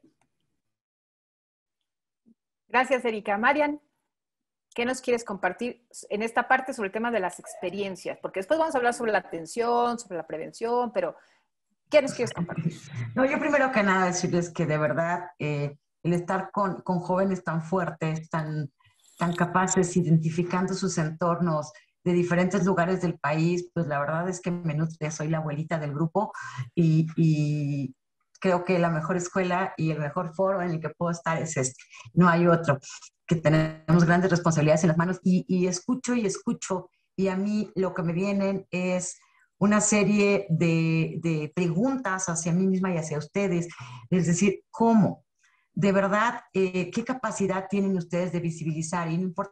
Gracias, Erika. Marian, ¿qué nos quieres compartir en esta parte sobre el tema de las experiencias? Porque después vamos a hablar sobre la atención, sobre la prevención, pero ¿qué nos quieres compartir? No, yo primero que nada decirles que de verdad el estar con jóvenes tan fuertes, tan capaces, identificando sus entornos de diferentes lugares del país, pues la verdad es que me nutre, soy la abuelita del grupo y creo que la mejor escuela y el mejor foro en el que puedo estar es este. No hay otro, que tenemos grandes responsabilidades en las manos y escucho y a mí lo que me vienen es una serie de preguntas hacia mí misma y hacia ustedes, es decir, ¿cómo? De verdad, ¿qué capacidad tienen ustedes de visibilizar? Y no importa,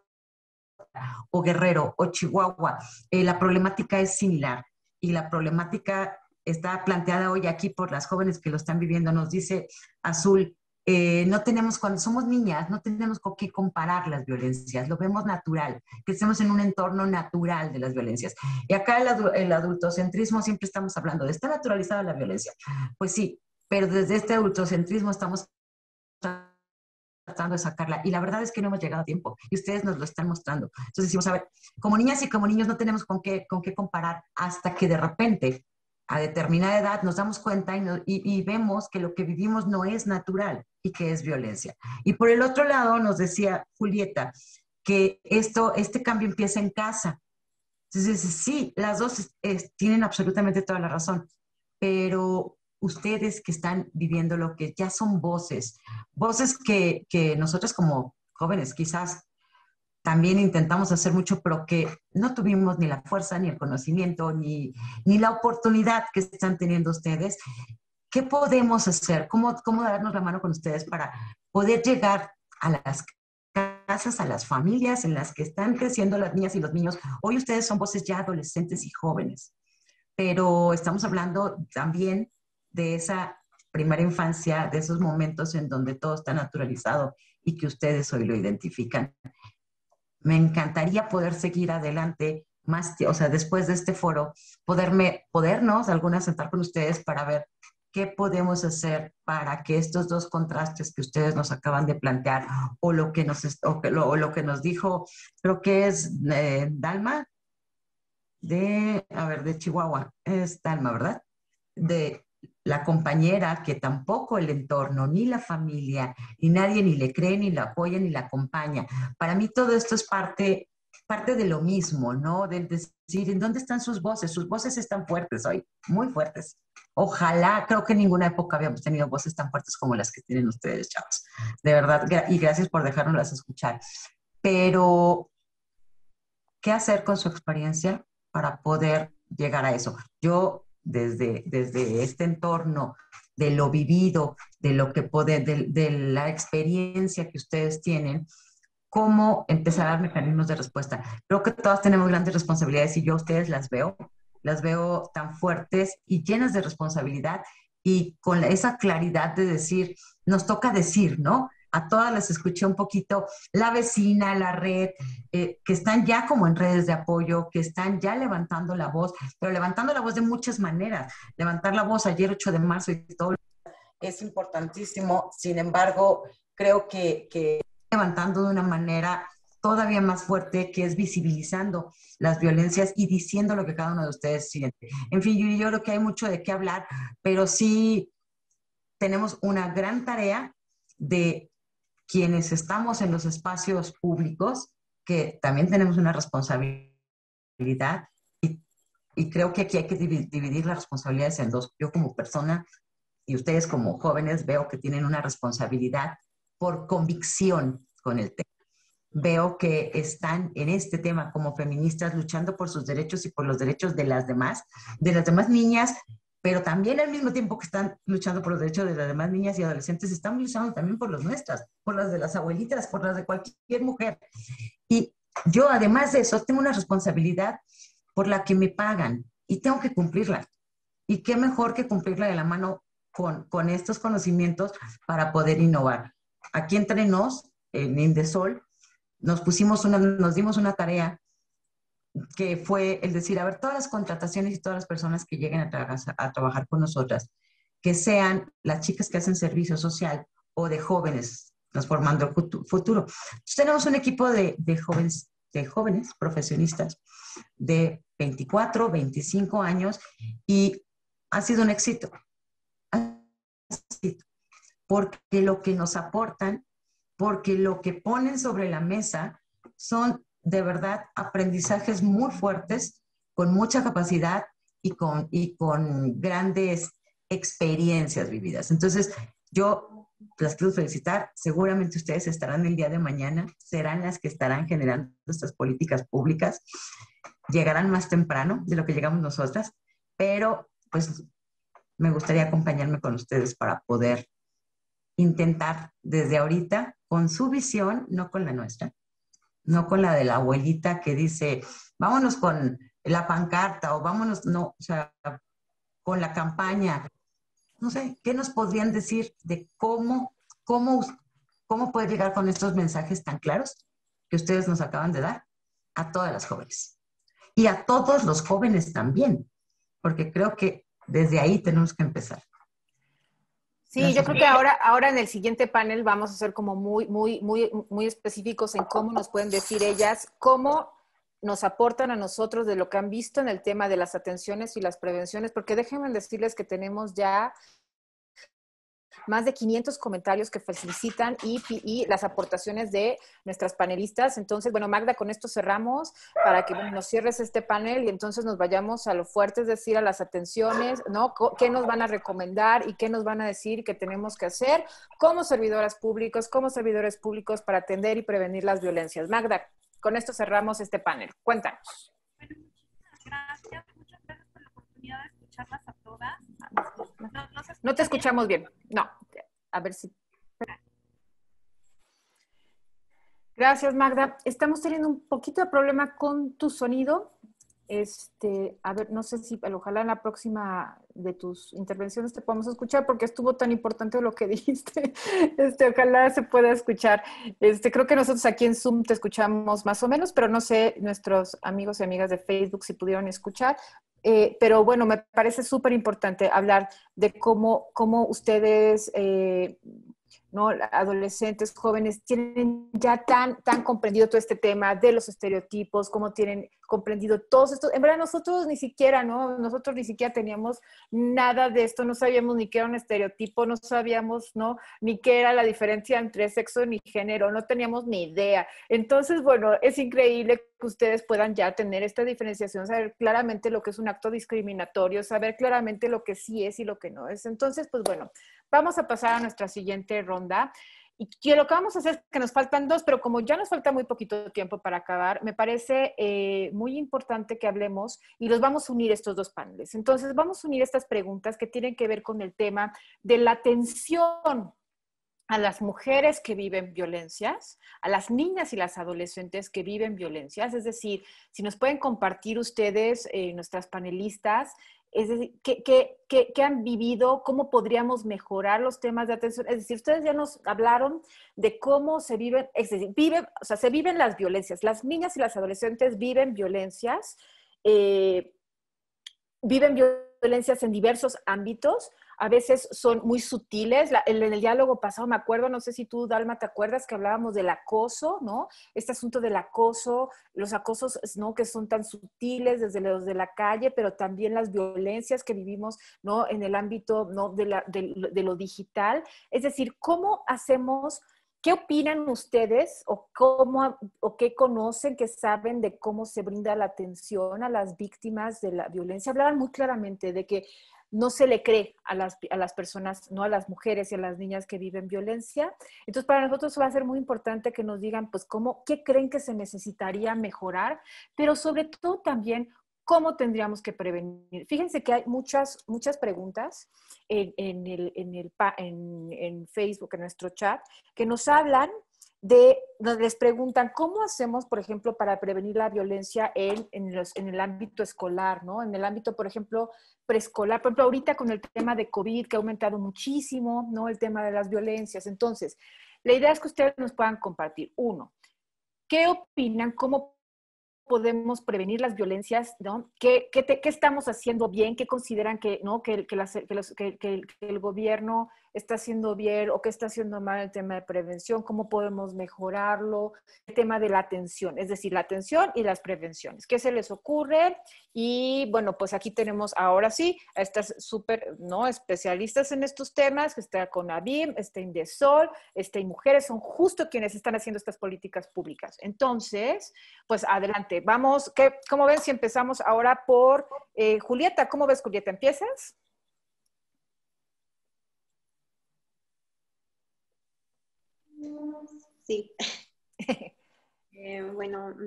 o Guerrero, o Chihuahua, la problemática es similar y la problemática está planteada hoy aquí por las jóvenes que lo están viviendo. Nos dice Azul, no tenemos, cuando somos niñas, no tenemos con qué comparar las violencias, lo vemos natural, que estemos en un entorno natural de las violencias. Y acá el adultocentrismo siempre estamos hablando de, ¿está naturalizada la violencia? Pues sí, pero desde este adultocentrismo estamos tratando de sacarla, y la verdad es que no hemos llegado a tiempo, y ustedes nos lo están mostrando. Entonces decimos, a ver, como niñas y como niños no tenemos con qué comparar, hasta que de repente, a determinada edad, nos damos cuenta y vemos que lo que vivimos no es natural y que es violencia. Y por el otro lado, nos decía Julieta, que este cambio empieza en casa. Entonces, sí, las dos tienen absolutamente toda la razón, pero ustedes que están viviendo lo que ya son voces que nosotros como jóvenes quizás también intentamos hacer mucho, pero que no tuvimos ni la fuerza, ni el conocimiento, ni la oportunidad que están teniendo ustedes. ¿Qué podemos hacer? ¿Cómo darnos la mano con ustedes para poder llegar a las casas, a las familias en las que están creciendo las niñas y los niños? Hoy ustedes son voces ya adolescentes y jóvenes, pero estamos hablando también de esa primera infancia, de esos momentos en donde todo está naturalizado y que ustedes hoy lo identifican. Me encantaría poder seguir adelante más, o sea, después de este foro, podernos algunas sentar con ustedes para ver qué podemos hacer para que estos dos contrastes que ustedes nos acaban de plantear, o lo que nos dijo, creo que es Dalma, de Chihuahua, es Dalma, ¿verdad? De la compañera, que tampoco el entorno, ni la familia, ni nadie ni le cree, ni la apoya, ni la acompaña. Para mí todo esto es parte de lo mismo, ¿no? Del decir, ¿en dónde están sus voces? Sus voces están fuertes hoy, muy fuertes. Ojalá, creo que en ninguna época habíamos tenido voces tan fuertes como las que tienen ustedes, chavos. De verdad, y gracias por dejárnoslas escuchar. Pero, ¿qué hacer con su experiencia para poder llegar a eso? Yo, desde este entorno, de lo vivido, de la experiencia que ustedes tienen, cómo empezar a dar mecanismos de respuesta. Creo que todas tenemos grandes responsabilidades y yo a ustedes las veo tan fuertes y llenas de responsabilidad y con esa claridad de decir, nos toca decir, ¿no? A todas las escuché un poquito, la vecina, la red, que están ya como en redes de apoyo, que están ya levantando la voz, pero levantando la voz de muchas maneras. Levantar la voz ayer 8 de marzo y todo es importantísimo, sin embargo, creo que levantando de una manera todavía más fuerte, que es visibilizando las violencias y diciendo lo que cada uno de ustedes siente. En fin, yo creo que hay mucho de qué hablar, pero sí tenemos una gran tarea de quienes estamos en los espacios públicos, que también tenemos una responsabilidad y creo que aquí hay que dividir las responsabilidades en dos. Yo como persona y ustedes como jóvenes veo que tienen una responsabilidad por convicción con el tema. Veo que están en este tema como feministas luchando por sus derechos y por los derechos de las demás niñas, pero también al mismo tiempo que están luchando por los derechos de las demás niñas y adolescentes, están luchando también por los nuestras, por las de las abuelitas, por las de cualquier mujer. Y yo, además de eso, tengo una responsabilidad por la que me pagan y tengo que cumplirla. Y qué mejor que cumplirla de la mano con estos conocimientos para poder innovar. Aquí entre nos, en Indesol, nos dimos una tarea que fue el decir, a ver, todas las contrataciones y todas las personas que lleguen a trabajar con nosotras, que sean las chicas que hacen servicio social o de jóvenes transformando el futuro. Entonces, tenemos un equipo de jóvenes profesionistas de 24, 25 años y ha sido un éxito. Porque lo que nos aportan, porque lo que ponen sobre la mesa son de verdad aprendizajes muy fuertes, con mucha capacidad y con grandes experiencias vividas. Entonces, yo las quiero felicitar. Seguramente ustedes estarán el día de mañana, serán las que estarán generando estas políticas públicas. Llegarán más temprano de lo que llegamos nosotras, pero pues me gustaría acompañarme con ustedes para poder intentar desde ahorita, con su visión, no con la nuestra, no con la de la abuelita que dice, vámonos con la pancarta o vámonos, no, o sea, con la campaña. No sé, ¿qué nos podrían decir de cómo poder llegar con estos mensajes tan claros que ustedes nos acaban de dar a todas las jóvenes? Y a todos los jóvenes también, porque creo que desde ahí tenemos que empezar. Sí, Gracias. Yo creo que ahora en el siguiente panel vamos a ser como muy específicos en cómo nos pueden decir ellas, cómo nos aportan a nosotros de lo que han visto en el tema de las atenciones y las prevenciones, porque déjenme decirles que tenemos ya más de 500 comentarios que felicitan y las aportaciones de nuestras panelistas. Entonces, bueno, Magda, con esto cerramos para que nos cierres este panel y entonces nos vayamos a lo fuerte, es decir, a las atenciones, ¿no? ¿Qué nos van a recomendar y qué nos van a decir que tenemos que hacer como servidores públicos para atender y prevenir las violencias? Magda, con esto cerramos este panel. Cuéntanos. Bueno, muchas gracias por la oportunidad de escucharlas a todas. No te escuchamos bien. No, a ver si... Gracias, Magda. Estamos teniendo un poquito de problema con tu sonido. A ver, no sé si ojalá en la próxima de tus intervenciones te podamos escuchar porque estuvo tan importante lo que dijiste. Ojalá se pueda escuchar. Creo que nosotros aquí en Zoom te escuchamos más o menos, pero no sé nuestros amigos y amigas de Facebook si pudieron escuchar. Pero bueno, me parece súper importante hablar de cómo ustedes, ¿no? Adolescentes, jóvenes, tienen ya tan comprendido todo este tema de los estereotipos, cómo tienen comprendido todos estos. En verdad, nosotros ni siquiera, ¿no? Nosotros ni siquiera teníamos nada de esto, no sabíamos ni qué era un estereotipo, no sabíamos, ¿no? Ni qué era la diferencia entre sexo ni género, no teníamos ni idea. Entonces, bueno, es increíble que ustedes puedan ya tener esta diferenciación, saber claramente lo que es un acto discriminatorio, saber claramente lo que sí es y lo que no es. Entonces, pues bueno, vamos a pasar a nuestra siguiente ronda. Y lo que vamos a hacer es que nos faltan dos, pero como ya nos falta muy poquito tiempo para acabar, me parece muy importante que hablemos y los vamos a unir estos dos paneles. Entonces, vamos a unir estas preguntas que tienen que ver con el tema de la atención a las mujeres que viven violencias, a las niñas y las adolescentes que viven violencias. Es decir, si nos pueden compartir ustedes, nuestras panelistas, es decir, ¿qué han vivido? ¿Cómo podríamos mejorar los temas de atención? Es decir, ustedes ya nos hablaron de cómo se viven, es decir, se viven las violencias. Las niñas y las adolescentes viven violencias en diversos ámbitos. A veces son muy sutiles. En el diálogo pasado me acuerdo, no sé si tú, Dalma, te acuerdas que hablábamos del acoso, ¿no? Este asunto del acoso, los acosos, ¿no? Que son tan sutiles desde los de la calle, pero también las violencias que vivimos, ¿no? En el ámbito, ¿no? de lo digital. Es decir, ¿cómo hacemos? ¿Qué opinan ustedes o qué conocen, qué saben de cómo se brinda la atención a las víctimas de la violencia? Hablaban muy claramente de que no se le cree a las personas, no a las mujeres y a las niñas que viven violencia. Entonces, para nosotros va a ser muy importante que nos digan, pues, qué creen que se necesitaría mejorar, pero sobre todo también, cómo tendríamos que prevenir. Fíjense que hay muchas preguntas en Facebook, en nuestro chat, que nos hablan donde les preguntan cómo hacemos, por ejemplo, para prevenir la violencia en el ámbito escolar, ¿no? En el ámbito, por ejemplo, preescolar. Por ejemplo, ahorita con el tema de COVID, que ha aumentado muchísimo, ¿no? El tema de las violencias. Entonces, la idea es que ustedes nos puedan compartir. Uno, ¿qué opinan? ¿Cómo podemos prevenir las violencias, ¿no? ¿Qué estamos haciendo bien? ¿Qué consideran que, ¿no? que el gobierno está haciendo bien o qué está haciendo mal en el tema de prevención? ¿Cómo podemos mejorarlo? El tema de la atención, es decir, la atención y las prevenciones. ¿Qué se les ocurre? Y bueno, pues aquí tenemos ahora sí a estas súper, ¿no? especialistas en estos temas, que está CONAVIM, está INDESOL, está Mujeres, son justo quienes están haciendo estas políticas públicas. Entonces, pues adelante. Vamos, ¿cómo ven si empezamos ahora por Julieta? ¿Cómo ves, Julieta? ¿Empiezas? Sí. Bueno,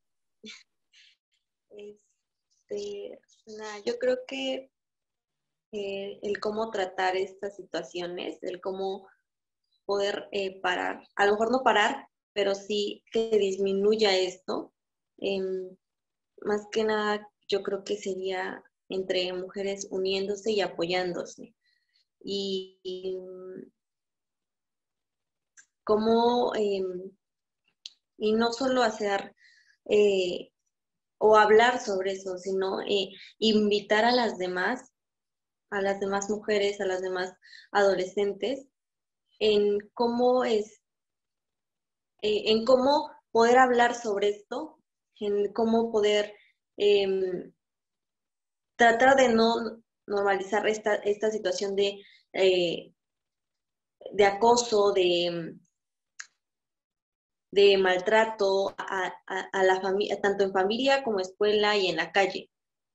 yo creo que el cómo tratar estas situaciones, el cómo poder parar, a lo mejor no parar, pero sí que disminuya esto. Más que nada, yo creo que sería entre mujeres uniéndose y apoyándose. Y cómo, y no solo hacer o hablar sobre eso, sino invitar a las demás mujeres, a las demás adolescentes, en cómo poder hablar sobre esto, en cómo poder tratar de no normalizar esta situación de acoso, de maltrato a la familia, tanto en familia como escuela y en la calle.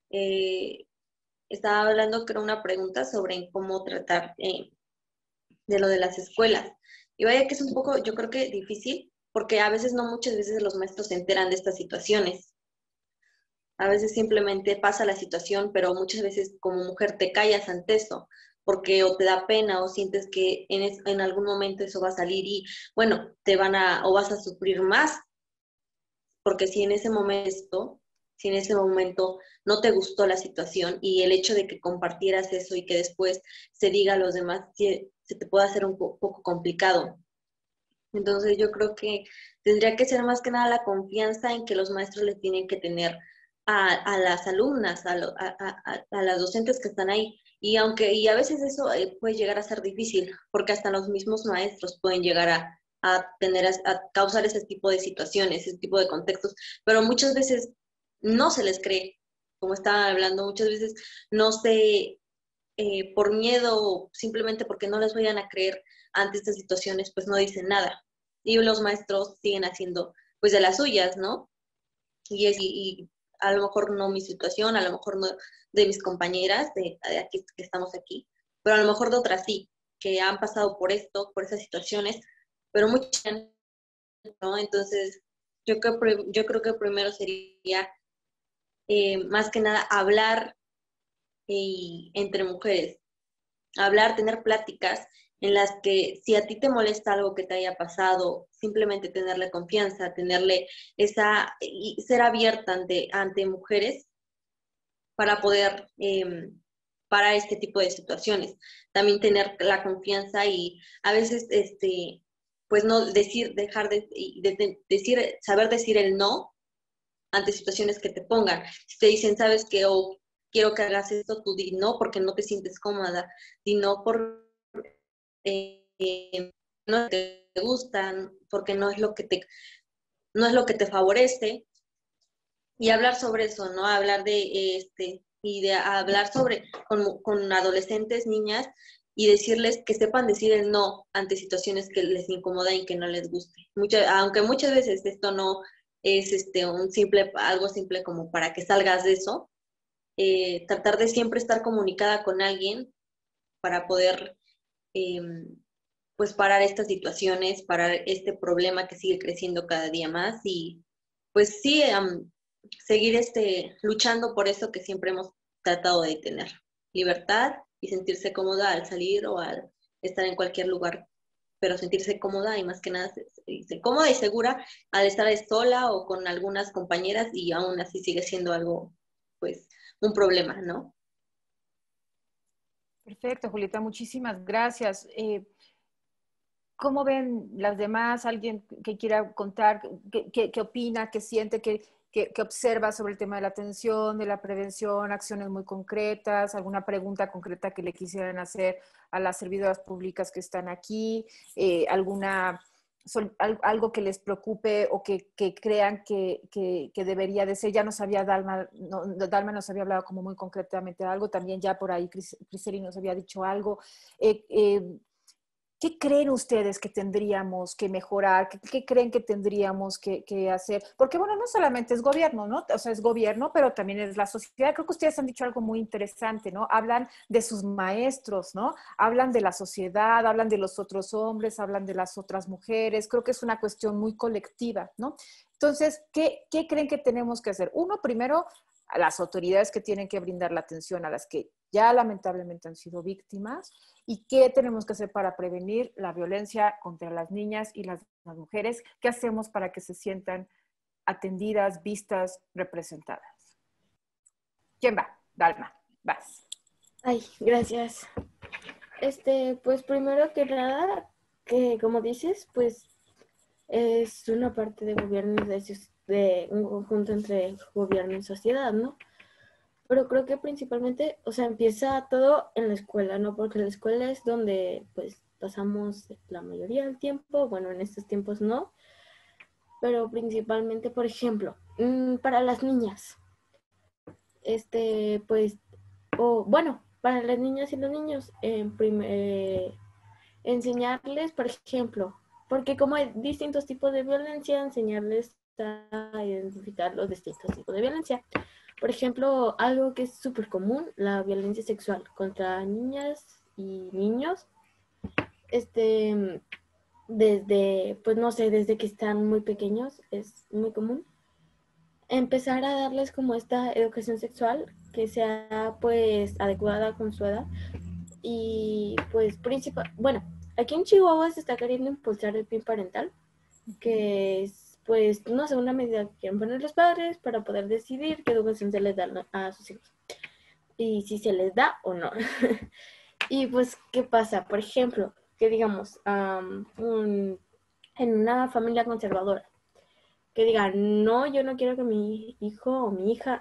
Estaba hablando, creo, una pregunta sobre cómo tratar de lo de las escuelas. Y vaya que es un poco, yo creo que difícil, porque muchas veces los maestros se enteran de estas situaciones. A veces simplemente pasa la situación, pero muchas veces como mujer te callas ante eso, porque o te da pena o sientes que en algún momento eso va a salir y, bueno, o vas a sufrir más, porque si en ese momento no te gustó la situación y el hecho de que compartieras eso y que después se diga a los demás, se te puede hacer un poco complicado. Entonces yo creo que tendría que ser más que nada la confianza en que los maestros le tienen que tener a las alumnas, a las docentes que están ahí. Y a veces eso puede llegar a ser difícil, porque hasta los mismos maestros pueden llegar a causar ese tipo de situaciones, ese tipo de contextos, pero muchas veces no se les cree, como estaban hablando, muchas veces no se, por miedo o simplemente porque no les vayan a creer ante estas situaciones, pues no dicen nada. Y los maestros siguen haciendo pues de las suyas, ¿no? Y a lo mejor no mi situación, a lo mejor no de mis compañeras de aquí, que estamos aquí, pero a lo mejor de otras sí, que han pasado por esto, por esas situaciones, pero muchas no. Entonces, yo creo que primero sería más que nada hablar entre mujeres, hablar, tener pláticas en las que si a ti te molesta algo que te haya pasado, simplemente tenerle confianza, y ser abierta ante mujeres para poder, para este tipo de situaciones. También tener la confianza y a veces, pues no saber decir el no ante situaciones que te pongan. Si te dicen, sabes que quiero que hagas esto, tú di no porque no te sientes cómoda, di no por no te gustan, porque no es lo que te favorece, y hablar sobre eso, ¿no? Hablar hablar con adolescentes, niñas, y decirles que sepan decir el no ante situaciones que les incomodan y que no les guste. Aunque muchas veces esto no es algo simple como para que salgas de eso, tratar de siempre estar comunicada con alguien para poder pues parar estas situaciones, parar este problema que sigue creciendo cada día más y pues sí, seguir luchando por eso que siempre hemos tratado de tener, libertad y sentirse cómoda al salir o al estar en cualquier lugar, pero sentirse cómoda y más que nada cómoda y segura al estar sola o con algunas compañeras y aún así sigue siendo algo, pues, un problema, ¿no? Perfecto, Julieta, muchísimas gracias. ¿Cómo ven las demás? ¿Alguien que quiera contar qué opina, qué siente, qué observa sobre el tema de la atención, de la prevención, acciones muy concretas, alguna pregunta concreta que le quisieran hacer a las servidoras públicas que están aquí, algo que les preocupe o que crean que debería de ser? Ya nos había Dalma nos había hablado como muy concretamente de algo, también ya por ahí Criseli nos había dicho algo. ¿Qué creen ustedes que tendríamos que mejorar? ¿Qué creen que tendríamos que hacer? Porque, bueno, no solamente es gobierno, ¿no? O sea, es gobierno, pero también es la sociedad. Creo que ustedes han dicho algo muy interesante, ¿no? Hablan de sus maestros, ¿no? Hablan de la sociedad, hablan de los otros hombres, hablan de las otras mujeres. Creo que es una cuestión muy colectiva, ¿no? Entonces, ¿qué creen que tenemos que hacer? Uno, primero, a las autoridades que tienen que brindar la atención a las que ya lamentablemente han sido víctimas, y qué tenemos que hacer para prevenir la violencia contra las niñas y las mujeres, qué hacemos para que se sientan atendidas, vistas, representadas. ¿Quién va? Dalma, vas. Ay, gracias. Pues primero que nada, que como dices, pues es una parte de gobierno de un conjunto entre gobierno y sociedad, ¿no? Pero creo que principalmente, o sea, empieza todo en la escuela, ¿no? Porque la escuela es donde, pues, pasamos la mayoría del tiempo. Bueno, en estos tiempos no. Pero principalmente, por ejemplo, para las niñas. Pues, bueno, para las niñas y los niños, enseñarles, por ejemplo, porque como hay distintos tipos de violencia, enseñarles a identificar los distintos tipos de violencia. Por ejemplo, algo que es súper común, la violencia sexual contra niñas y niños. Pues no sé, desde que están muy pequeños es muy común. Empezar a darles como esta educación sexual que sea pues adecuada con su edad. Y pues bueno, aquí en Chihuahua se está queriendo impulsar el PIN parental, que es pues, no sé, una medida que quieren poner los padres para poder decidir qué educación se les da a sus hijos. Y si se les da o no. Y pues, ¿qué pasa? Por ejemplo, que digamos, en una familia conservadora, que digan, no, yo no quiero que mi hijo o mi hija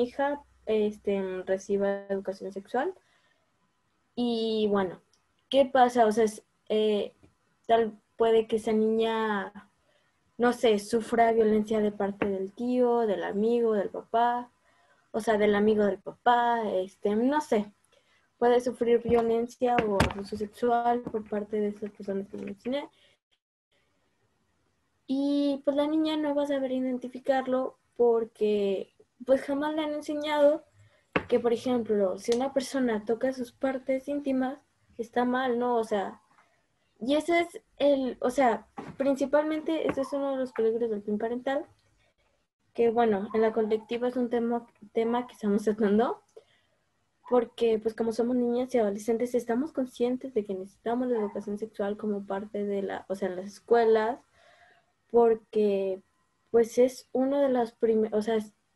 reciba educación sexual. Y bueno, ¿qué pasa? O sea, tal puede que esa niña, no sé, sufra violencia de parte del tío, del amigo, del papá, o sea, del amigo del papá, no sé, puede sufrir violencia o abuso sexual por parte de esas personas que mencioné. Y pues la niña no va a saber identificarlo porque pues jamás le han enseñado que, por ejemplo, si una persona toca sus partes íntimas, está mal, ¿no? O sea, y ese es o sea, principalmente ese es uno de los peligros del PIN parental, que bueno, en la colectiva es un tema que estamos tratando, porque pues como somos niñas y adolescentes estamos conscientes de que necesitamos la educación sexual como parte de o sea, en las escuelas, porque pues es uno de las primeras,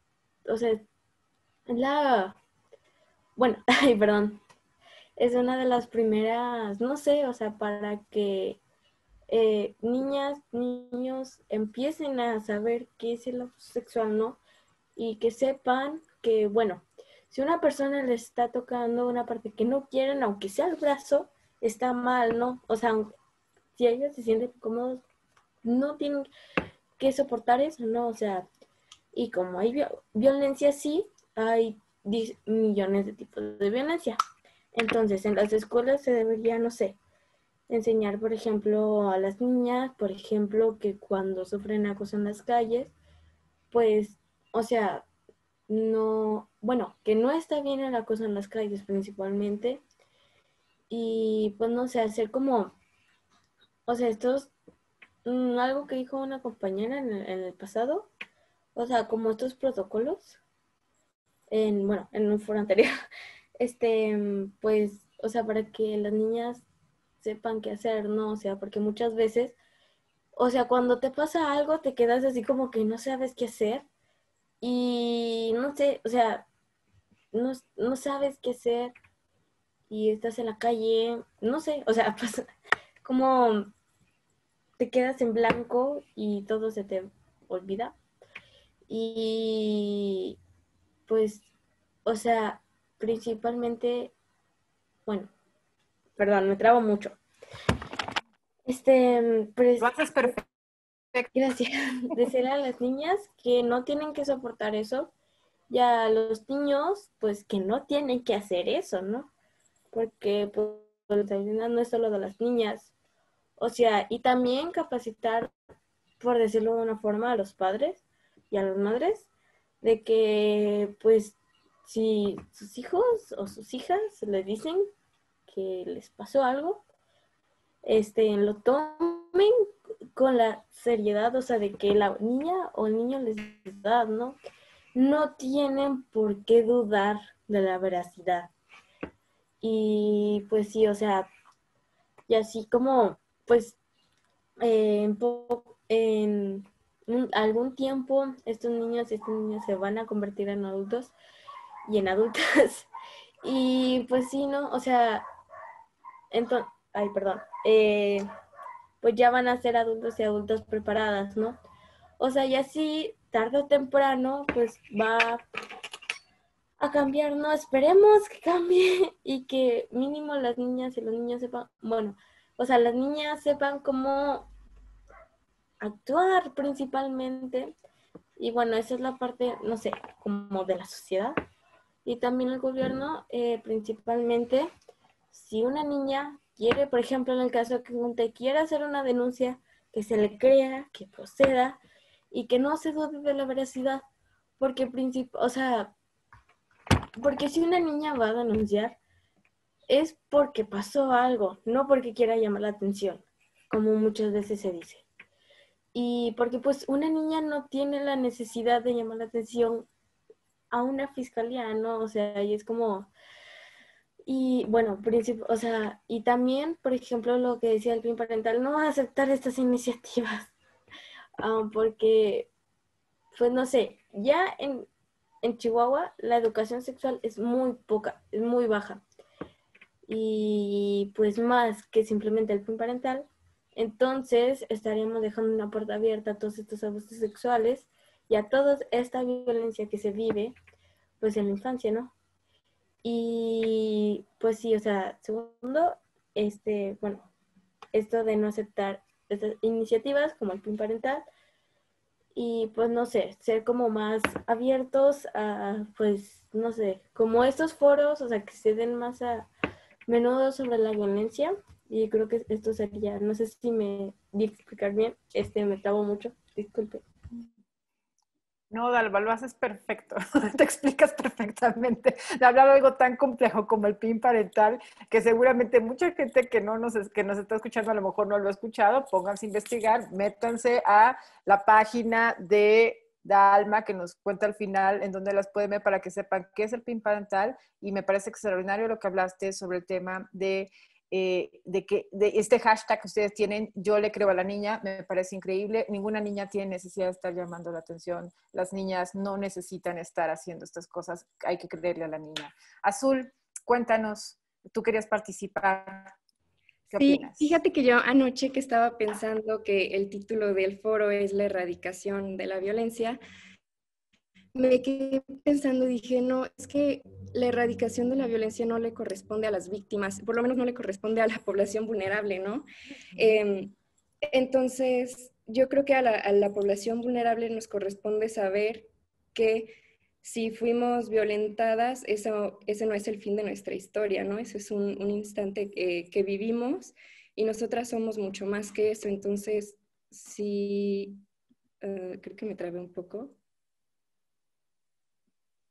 bueno, ay, perdón, es una de las primeras, no sé, o sea, para que niñas, niños empiecen a saber qué es el abuso sexual, ¿no? Y que sepan que, bueno, si una persona les está tocando una parte que no quieren, aunque sea el brazo, está mal, ¿no? O sea, si ellos se sienten cómodos, no tienen que soportar eso, ¿no? O sea, y como hay violencia, sí, hay millones de tipos de violencia. Entonces, en las escuelas se debería, no sé, enseñar, por ejemplo, a las niñas, por ejemplo, que cuando sufren acoso en las calles, pues, o sea, no, bueno, que no está bien el acoso en las calles principalmente. Y pues no sé, hacer como, o sea, algo que dijo una compañera en el pasado, o sea, como estos protocolos, bueno, en un foro anterior, pues, o sea, para que las niñas sepan qué hacer, ¿no? O sea, porque muchas veces, o sea, cuando te pasa algo, te quedas así como que no sabes qué hacer y no sé, o sea, no sabes qué hacer y estás en la calle, no sé, o sea, pues como te quedas en blanco y todo se te olvida. Y pues, o sea, principalmente, bueno, perdón, me trabo mucho. Pues, lo haces perfecto. Gracias. Decirle a las niñas que no tienen que soportar eso y a los niños, pues que no tienen que hacer eso, ¿no? Porque pues la violencia no es solo de las niñas. O sea, y también capacitar, por decirlo de una forma, a los padres y a las madres de que, pues, si sus hijos o sus hijas les dicen que les pasó algo, lo tomen con la seriedad, o sea, de que la niña o el niño les da, ¿no? No tienen por qué dudar de la veracidad. Y pues sí, o sea, y así como, pues, en algún tiempo estos niños y estas niñas se van a convertir en adultos y en adultas. Y pues sí, ¿no? O sea, entonces, ay, perdón, pues ya van a ser adultos y adultas preparadas, ¿no? O sea, y así, tarde o temprano, pues va a cambiar, ¿no? Esperemos que cambie y que mínimo las niñas y los niños sepan, bueno, o sea, las niñas sepan cómo actuar principalmente. Y bueno, esa es la parte, no sé, como de la sociedad. Y también el gobierno, principalmente, si una niña quiere, por ejemplo, en el caso de que te quiera hacer una denuncia, que se le crea, que proceda y que no se dude de la veracidad. Porque, o sea, porque si una niña va a denunciar, es porque pasó algo, no porque quiera llamar la atención, como muchas veces se dice. Y porque pues una niña no tiene la necesidad de llamar la atención a una fiscalía, ¿no? O sea, y es como, y bueno, o sea, y también, por ejemplo, lo que decía el PIN parental, no va a aceptar estas iniciativas, porque, pues no sé, ya en Chihuahua la educación sexual es muy poca, es muy baja, y pues más que simplemente el PIN parental, entonces estaríamos dejando una puerta abierta a todos estos abusos sexuales y a toda esta violencia que se vive, pues en la infancia, ¿no? Y pues sí, o sea, segundo, bueno, esto de no aceptar estas iniciativas como el PIN parental y pues no sé, ser como más abiertos a, pues, no sé, como estos foros, o sea, que se den más a menudo sobre la violencia y creo que esto sería, no sé si me di a explicar bien, me trabo mucho, disculpe. No, Dalva, lo haces perfecto, te explicas perfectamente. De hablar de algo tan complejo como el PIN parental, que seguramente mucha gente que nos está escuchando a lo mejor no lo ha escuchado, pónganse a investigar, métanse a la página de Dalma que nos cuenta al final en dónde las pueden ver para que sepan qué es el PIN parental, y me parece extraordinario lo que hablaste sobre el tema de este hashtag que ustedes tienen, yo le creo a la niña, me parece increíble. Ninguna niña tiene necesidad de estar llamando la atención. Las niñas no necesitan estar haciendo estas cosas. Hay que creerle a la niña. Azul, cuéntanos, tú querías participar. ¿Qué opinas? Fíjate que yo anoche que estaba pensando que el título del foro es la erradicación de la violencia, me quedé pensando, dije, no, es que la erradicación de la violencia no le corresponde a las víctimas, por lo menos no le corresponde a la población vulnerable, ¿no? Entonces, yo creo que a la población vulnerable nos corresponde saber que si fuimos violentadas, ese no es el fin de nuestra historia, ¿no? Ese es un instante que vivimos y nosotras somos mucho más que eso. Entonces, sí, creo que me trabé un poco.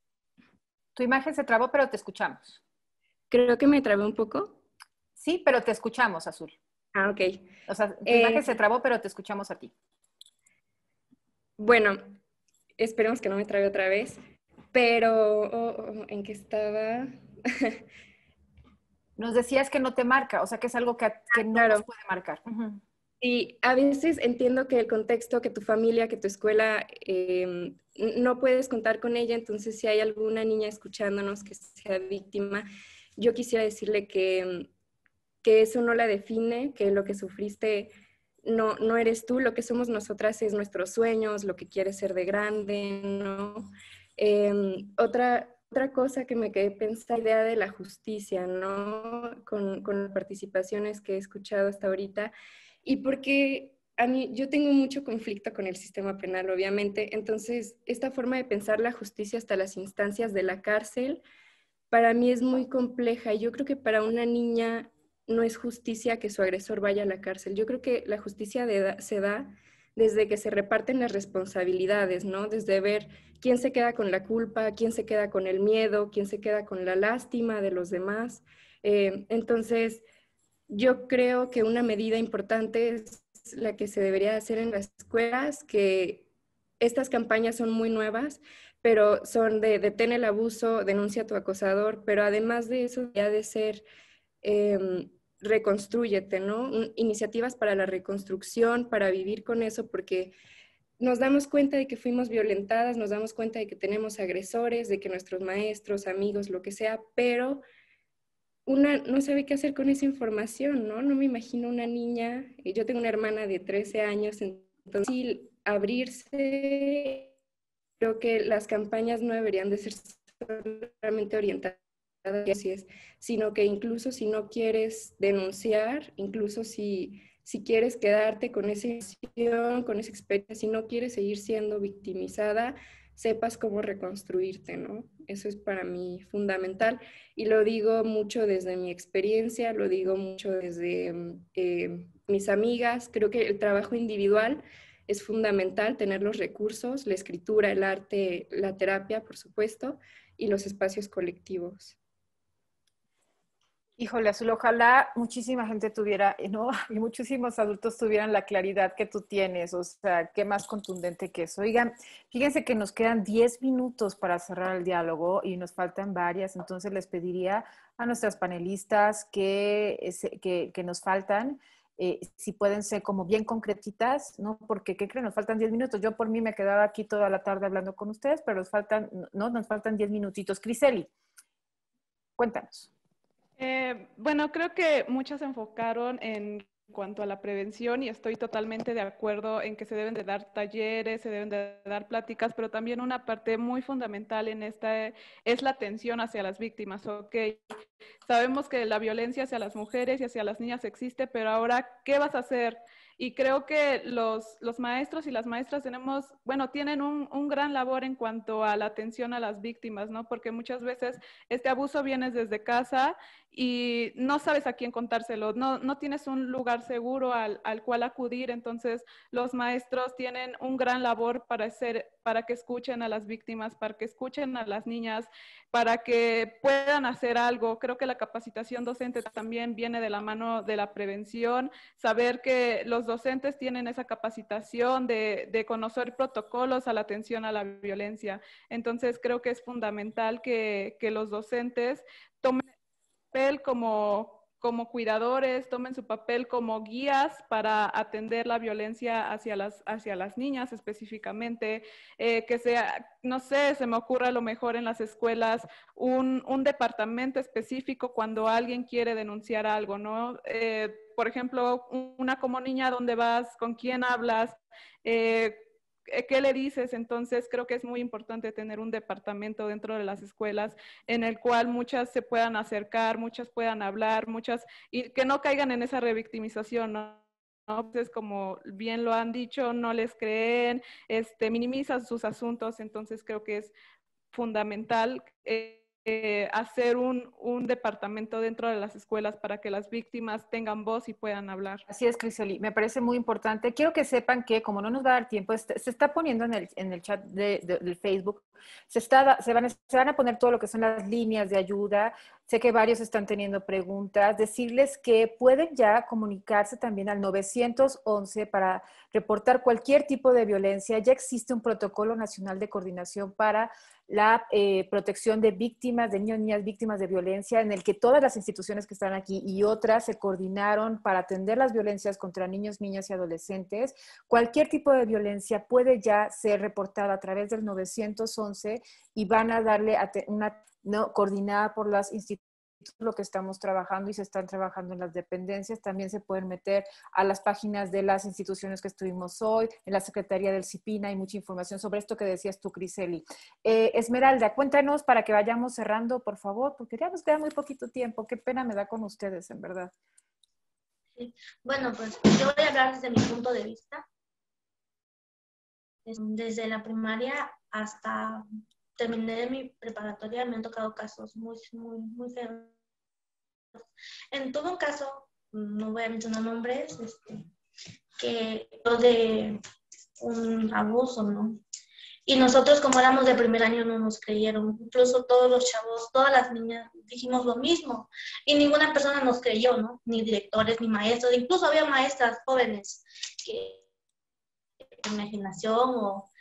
Tu imagen se trabó, pero te escuchamos. Creo que me trabé un poco. Sí, pero te escuchamos, Azul. Ah, ok. O sea, tu imagen se trabó, pero te escuchamos a ti. Bueno, esperemos que no me trabe otra vez. Pero, ¿en qué estaba? Nos decías que no te marca, o sea, que es algo que no claro. nos puede marcar. Y a veces entiendo que el contexto, que tu familia, que tu escuela, no puedes contar con ella, entonces si hay alguna niña escuchándonos que sea víctima, yo quisiera decirle que eso no la define, que lo que sufriste no eres tú, lo que somos nosotras es nuestros sueños, lo que quieres ser de grande, ¿no? Otra cosa que me quedé pensando, la idea de la justicia, ¿no? Con las participaciones que he escuchado hasta ahorita, y porque a mí, yo tengo mucho conflicto con el sistema penal, obviamente, entonces esta forma de pensar la justicia hasta las instancias de la cárcel, para mí es muy compleja, y yo creo que para una niña no es justicia que su agresor vaya a la cárcel. Yo creo que la justicia se da desde que se reparten las responsabilidades, ¿no? Desde ver quién se queda con la culpa, quién se queda con el miedo, quién se queda con la lástima de los demás. Entonces, yo creo que una medida importante es la que se debería hacer en las escuelas, que estas campañas son muy nuevas, pero son de detén el abuso, denuncia a tu acosador, pero además de eso, ya de ser reconstrúyete, ¿no? Iniciativas para la reconstrucción, para vivir con eso, porque nos damos cuenta de que fuimos violentadas, nos damos cuenta de que tenemos agresores, de que nuestros maestros, amigos, lo que sea, pero una no sabe qué hacer con esa información, ¿no? No me imagino una niña, yo tengo una hermana de 13 años, entonces sí, abrirse, creo que las campañas no deberían de ser solamente orientadas, sino que incluso si no quieres denunciar, incluso si quieres quedarte con esa emoción, con esa experiencia, si no quieres seguir siendo victimizada, sepas cómo reconstruirte, ¿no? Eso es para mí fundamental y lo digo mucho desde mi experiencia, lo digo mucho desde mis amigas. Creo que el trabajo individual es fundamental, tener los recursos, la escritura, el arte, la terapia, por supuesto, y los espacios colectivos. Híjole, Azul, ojalá muchísima gente tuviera, ¿no? Y muchísimos adultos tuvieran la claridad que tú tienes, o sea, qué más contundente que eso. Oigan, fíjense que nos quedan 10 minutos para cerrar el diálogo y nos faltan varias, entonces les pediría a nuestras panelistas que nos faltan, si pueden ser como bien concretitas, ¿no? Porque, ¿qué creen? Nos faltan 10 minutos. Yo por mí me quedaba aquí toda la tarde hablando con ustedes, pero nos faltan 10 minutitos. Criseli, cuéntanos. Bueno, creo que muchas se enfocaron en cuanto a la prevención y estoy totalmente de acuerdo en que se deben de dar talleres, se deben de dar pláticas, pero también una parte muy fundamental en esta es la atención hacia las víctimas. Ok, sabemos que la violencia hacia las mujeres y hacia las niñas existe, pero ahora, ¿qué vas a hacer? Y creo que los maestros y las maestras tienen un gran labor en cuanto a la atención a las víctimas, ¿no? Porque muchas veces este abuso viene desde casa y no sabes a quién contárselo, no tienes un lugar seguro al cual acudir, entonces los maestros tienen un gran labor para que escuchen a las víctimas, para que escuchen a las niñas, para que puedan hacer algo. Creo que la capacitación docente también viene de la mano de la prevención, saber que los docentes tienen esa capacitación de conocer protocolos a la atención a la violencia. Entonces creo que es fundamental que los docentes tomen papel como cuidadores, tomen su papel como guías para atender la violencia hacia las niñas específicamente, que sea, no sé, se me ocurre a lo mejor en las escuelas un departamento específico cuando alguien quiere denunciar algo, ¿no? Por ejemplo, una como niña, ¿dónde vas? ¿Con quién hablas? ¿Qué le dices? Entonces creo que es muy importante tener un departamento dentro de las escuelas en el cual muchas se puedan acercar, muchas puedan hablar, y que no caigan en esa revictimización, ¿no? Entonces, como bien lo han dicho, no les creen, minimizan sus asuntos, entonces creo que es fundamental hacer un departamento dentro de las escuelas para que las víctimas tengan voz y puedan hablar. Así es, Crisoli, me parece muy importante. Quiero que sepan que, como no nos va a dar tiempo, se está poniendo en el chat del Facebook, se van a poner todo lo que son las líneas de ayuda. Sé que varios están teniendo preguntas. Decirles que pueden ya comunicarse también al 911 para reportar cualquier tipo de violencia. Ya existe un protocolo nacional de coordinación para la protección de víctimas, de niños y niñas víctimas de violencia, en el que todas las instituciones que están aquí y otras se coordinaron para atender las violencias contra niños, niñas y adolescentes. Cualquier tipo de violencia puede ya ser reportada a través del 911 y van a darle una coordinada por las instituciones lo que estamos trabajando y se están trabajando en las dependencias. También se pueden meter a las páginas de las instituciones que estuvimos hoy, en la Secretaría del CIPINA, hay mucha información sobre esto que decías tú, Criseli. Esmeralda, cuéntanos para que vayamos cerrando, por favor, porque ya nos queda muy poquito tiempo. Qué pena me da con ustedes, en verdad. Sí. Bueno, pues yo voy a hablar desde mi punto de vista. Desde la primaria hasta terminé mi preparatoria, me han tocado casos muy feos. Tuve un caso, no voy a mencionar nombres, que de un abuso, ¿no? Y nosotros, como éramos de primer año, no nos creyeron. Incluso todos los chavos, todas las niñas dijimos lo mismo. Y ninguna persona nos creyó, ¿no? Ni directores, ni maestros. Incluso había maestras jóvenes que imaginación o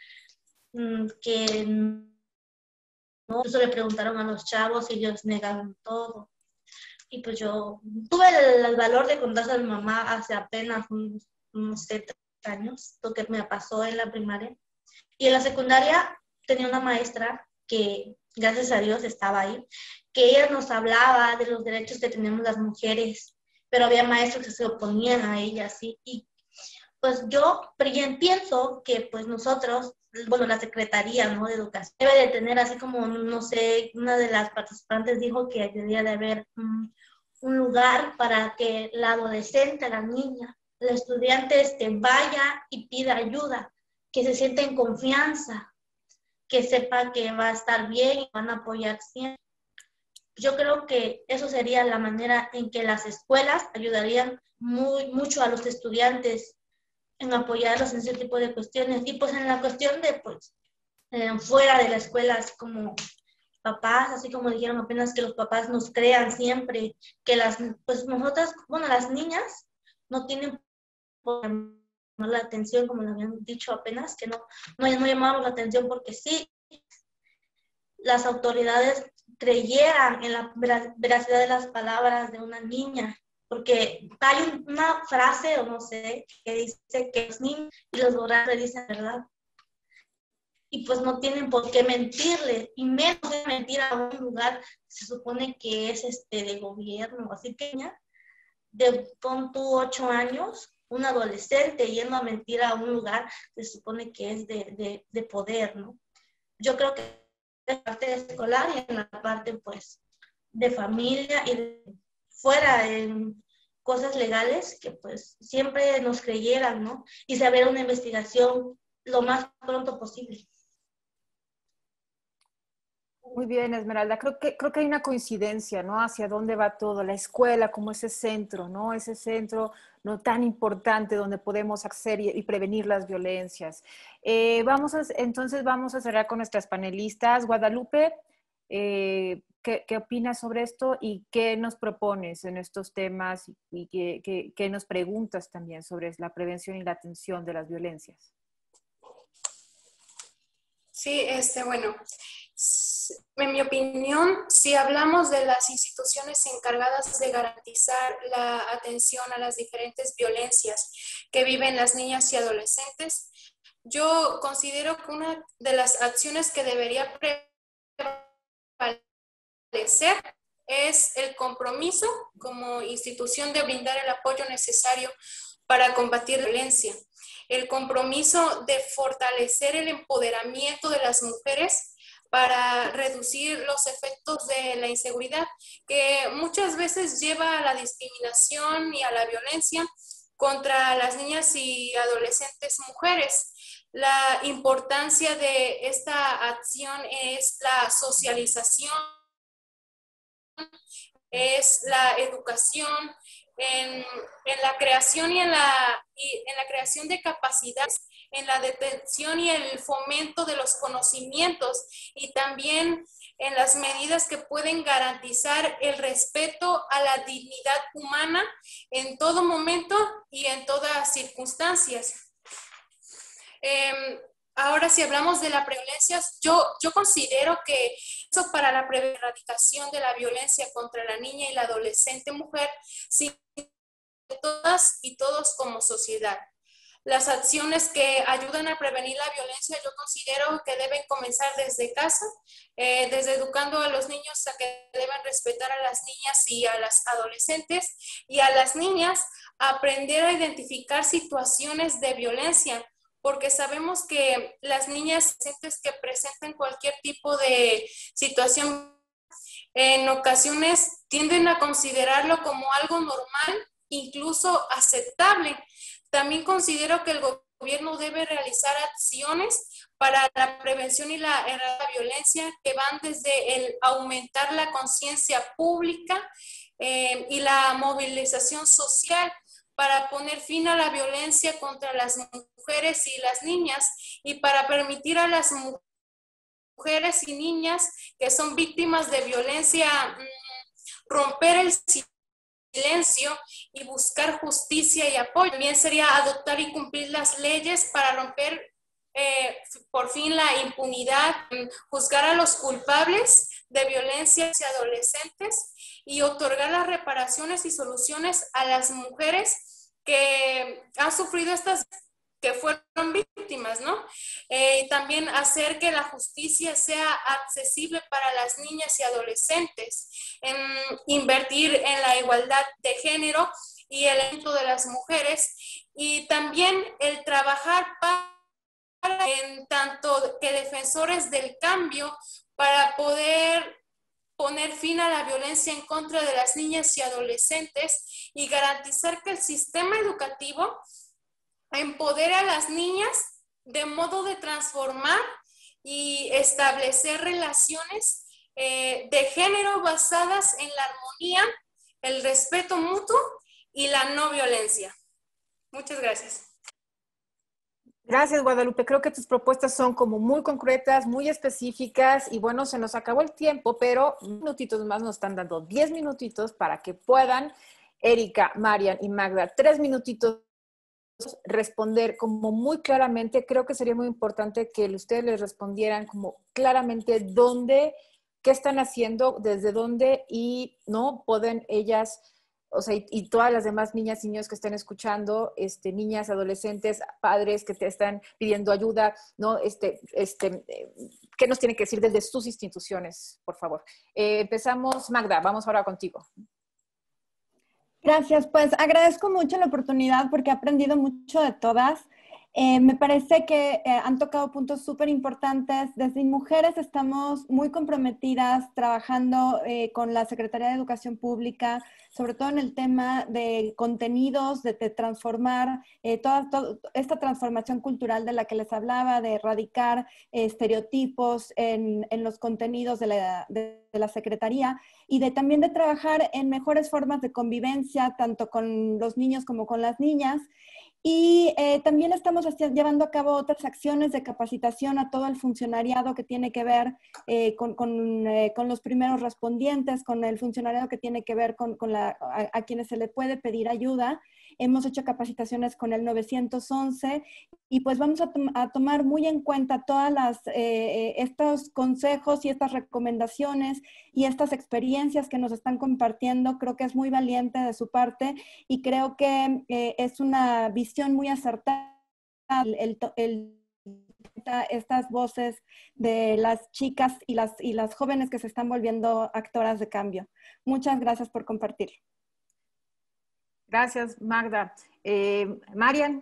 que no, incluso le preguntaron a los chavos y ellos negaron todo. Y pues yo tuve el valor de contarse a mi mamá hace apenas unos 7 años, lo que me pasó en la primaria. Y en la secundaria tenía una maestra que, gracias a Dios, estaba ahí, que ella nos hablaba de los derechos que tenemos las mujeres, pero había maestros que se oponían a ella, ¿sí? Y pues yo pienso que pues nosotros, bueno, la Secretaría, ¿no?, de Educación debe de tener, así como, no sé, una de las participantes dijo que debería de haber un lugar para que la adolescente, la niña, el estudiante vaya y pida ayuda, que se sienta en confianza, que sepa que va a estar bien y van a apoyar siempre. Yo creo que eso sería la manera en que las escuelas ayudarían mucho a los estudiantes en apoyarlos en ese tipo de cuestiones. Y pues en la cuestión de, pues, fuera de la escuela, así como papás, así como dijeron apenas, que los papás nos crean siempre, que pues nosotras, bueno, las niñas no tienen por llamar la atención, como lo habían dicho apenas, que no llamamos la atención porque sí, las autoridades creyeran en la veracidad de las palabras de una niña, porque hay una frase, o no sé, que dice que los niños y los borrachos dicen verdad. Y pues no tienen por qué mentirle, y menos de mentir a un lugar que se supone que es de gobierno. Así que pon tú 8 años, un adolescente yendo a mentir a un lugar que se supone que es de poder, ¿no? Yo creo que en la parte escolar y en la parte, pues, de familia y fuera en cosas legales, que pues siempre nos creyeran, ¿no? Y se abriera una investigación lo más pronto posible. Muy bien, Esmeralda. Creo que hay una coincidencia, ¿no? Hacia dónde va todo, la escuela como ese centro, ¿no? Ese centro no tan importante donde podemos acceder y prevenir las violencias. Entonces vamos a cerrar con nuestras panelistas. Guadalupe, ¿qué opinas sobre esto y qué nos propones en estos temas y qué nos preguntas también sobre la prevención y la atención de las violencias? Sí, bueno, en mi opinión, si hablamos de las instituciones encargadas de garantizar la atención a las diferentes violencias que viven las niñas y adolescentes, yo considero que una de las acciones que debería prevalecer es el compromiso como institución de brindar el apoyo necesario para combatir la violencia. El compromiso de fortalecer el empoderamiento de las mujeres para reducir los efectos de la inseguridad, que muchas veces lleva a la discriminación y a la violencia contra las niñas y adolescentes mujeres. La importancia de esta acción es la socialización es la educación, en la creación y en la creación de capacidades, en la detención y el fomento de los conocimientos, y también en las medidas que pueden garantizar el respeto a la dignidad humana en todo momento y en todas circunstancias. Ahora, si hablamos de la violencia, yo considero que eso para la erradicación de la violencia contra la niña y la adolescente mujer, sí, todas y todos como sociedad. Las acciones que ayudan a prevenir la violencia, yo considero que deben comenzar desde casa, desde educando a los niños a que deben respetar a las niñas y a las adolescentes, y a las niñas aprender a identificar situaciones de violencia, porque sabemos que las niñas que presenten cualquier tipo de situación, en ocasiones tienden a considerarlo como algo normal, incluso aceptable. También considero que el gobierno debe realizar acciones para la prevención y la violencia, que van desde el aumentar la conciencia pública y la movilización social para poner fin a la violencia contra las mujeres y las niñas, y para permitir a las mujeres y niñas que son víctimas de violencia romper el silencio y buscar justicia y apoyo. También sería adoptar y cumplir las leyes para romper por fin la impunidad, juzgar a los culpables de violencia hacia adolescentes y otorgar las reparaciones y soluciones a las mujeres que han sufrido que fueron víctimas, ¿no? Y también hacer que la justicia sea accesible para las niñas y adolescentes, invertir en la igualdad de género y el éxito de las mujeres, y también el trabajar en tanto que defensores del cambio para poder poner fin a la violencia en contra de las niñas y adolescentes, y garantizar que el sistema educativo empodere a las niñas de modo de transformar y establecer relaciones de género basadas en la armonía, el respeto mutuo y la no violencia. Muchas gracias. Gracias, Guadalupe. Creo que tus propuestas son como muy concretas, muy específicas, y bueno, se nos acabó el tiempo, pero minutitos más, nos están dando 10 minutitos para que puedan, Erika, Marian y Magda, 3 minutitos responder como muy claramente. Creo que sería muy importante que ustedes les respondieran como claramente dónde, qué están haciendo, desde dónde, y no pueden ellas, o sea, y todas las demás niñas y niños que estén escuchando, niñas, adolescentes, padres que te están pidiendo ayuda, ¿no? ¿Qué nos tienen que decir desde sus instituciones, por favor? Empezamos, Magda, vamos ahora contigo. Gracias, pues agradezco mucho la oportunidad porque he aprendido mucho de todas. Me parece que han tocado puntos súper importantes. Desde Mujeres estamos muy comprometidas trabajando con la Secretaría de Educación Pública, sobre todo en el tema de contenidos, de transformar toda esta transformación cultural de la que les hablaba, de erradicar estereotipos en los contenidos de la Secretaría, y también de trabajar en mejores formas de convivencia, tanto con los niños como con las niñas. Y también estamos llevando a cabo otras acciones de capacitación a todo el funcionariado que tiene que ver con los primeros respondientes, con el funcionariado que tiene que ver a quienes se le puede pedir ayuda. Hemos hecho capacitaciones con el 911, y pues vamos a tomar muy en cuenta todas estos consejos y estas recomendaciones y estas experiencias que nos están compartiendo. Creo que es muy valiente de su parte, y creo que es una visión muy acertada estas voces de las chicas y las jóvenes que se están volviendo actoras de cambio. Muchas gracias por compartir. Gracias, Magda. Marian.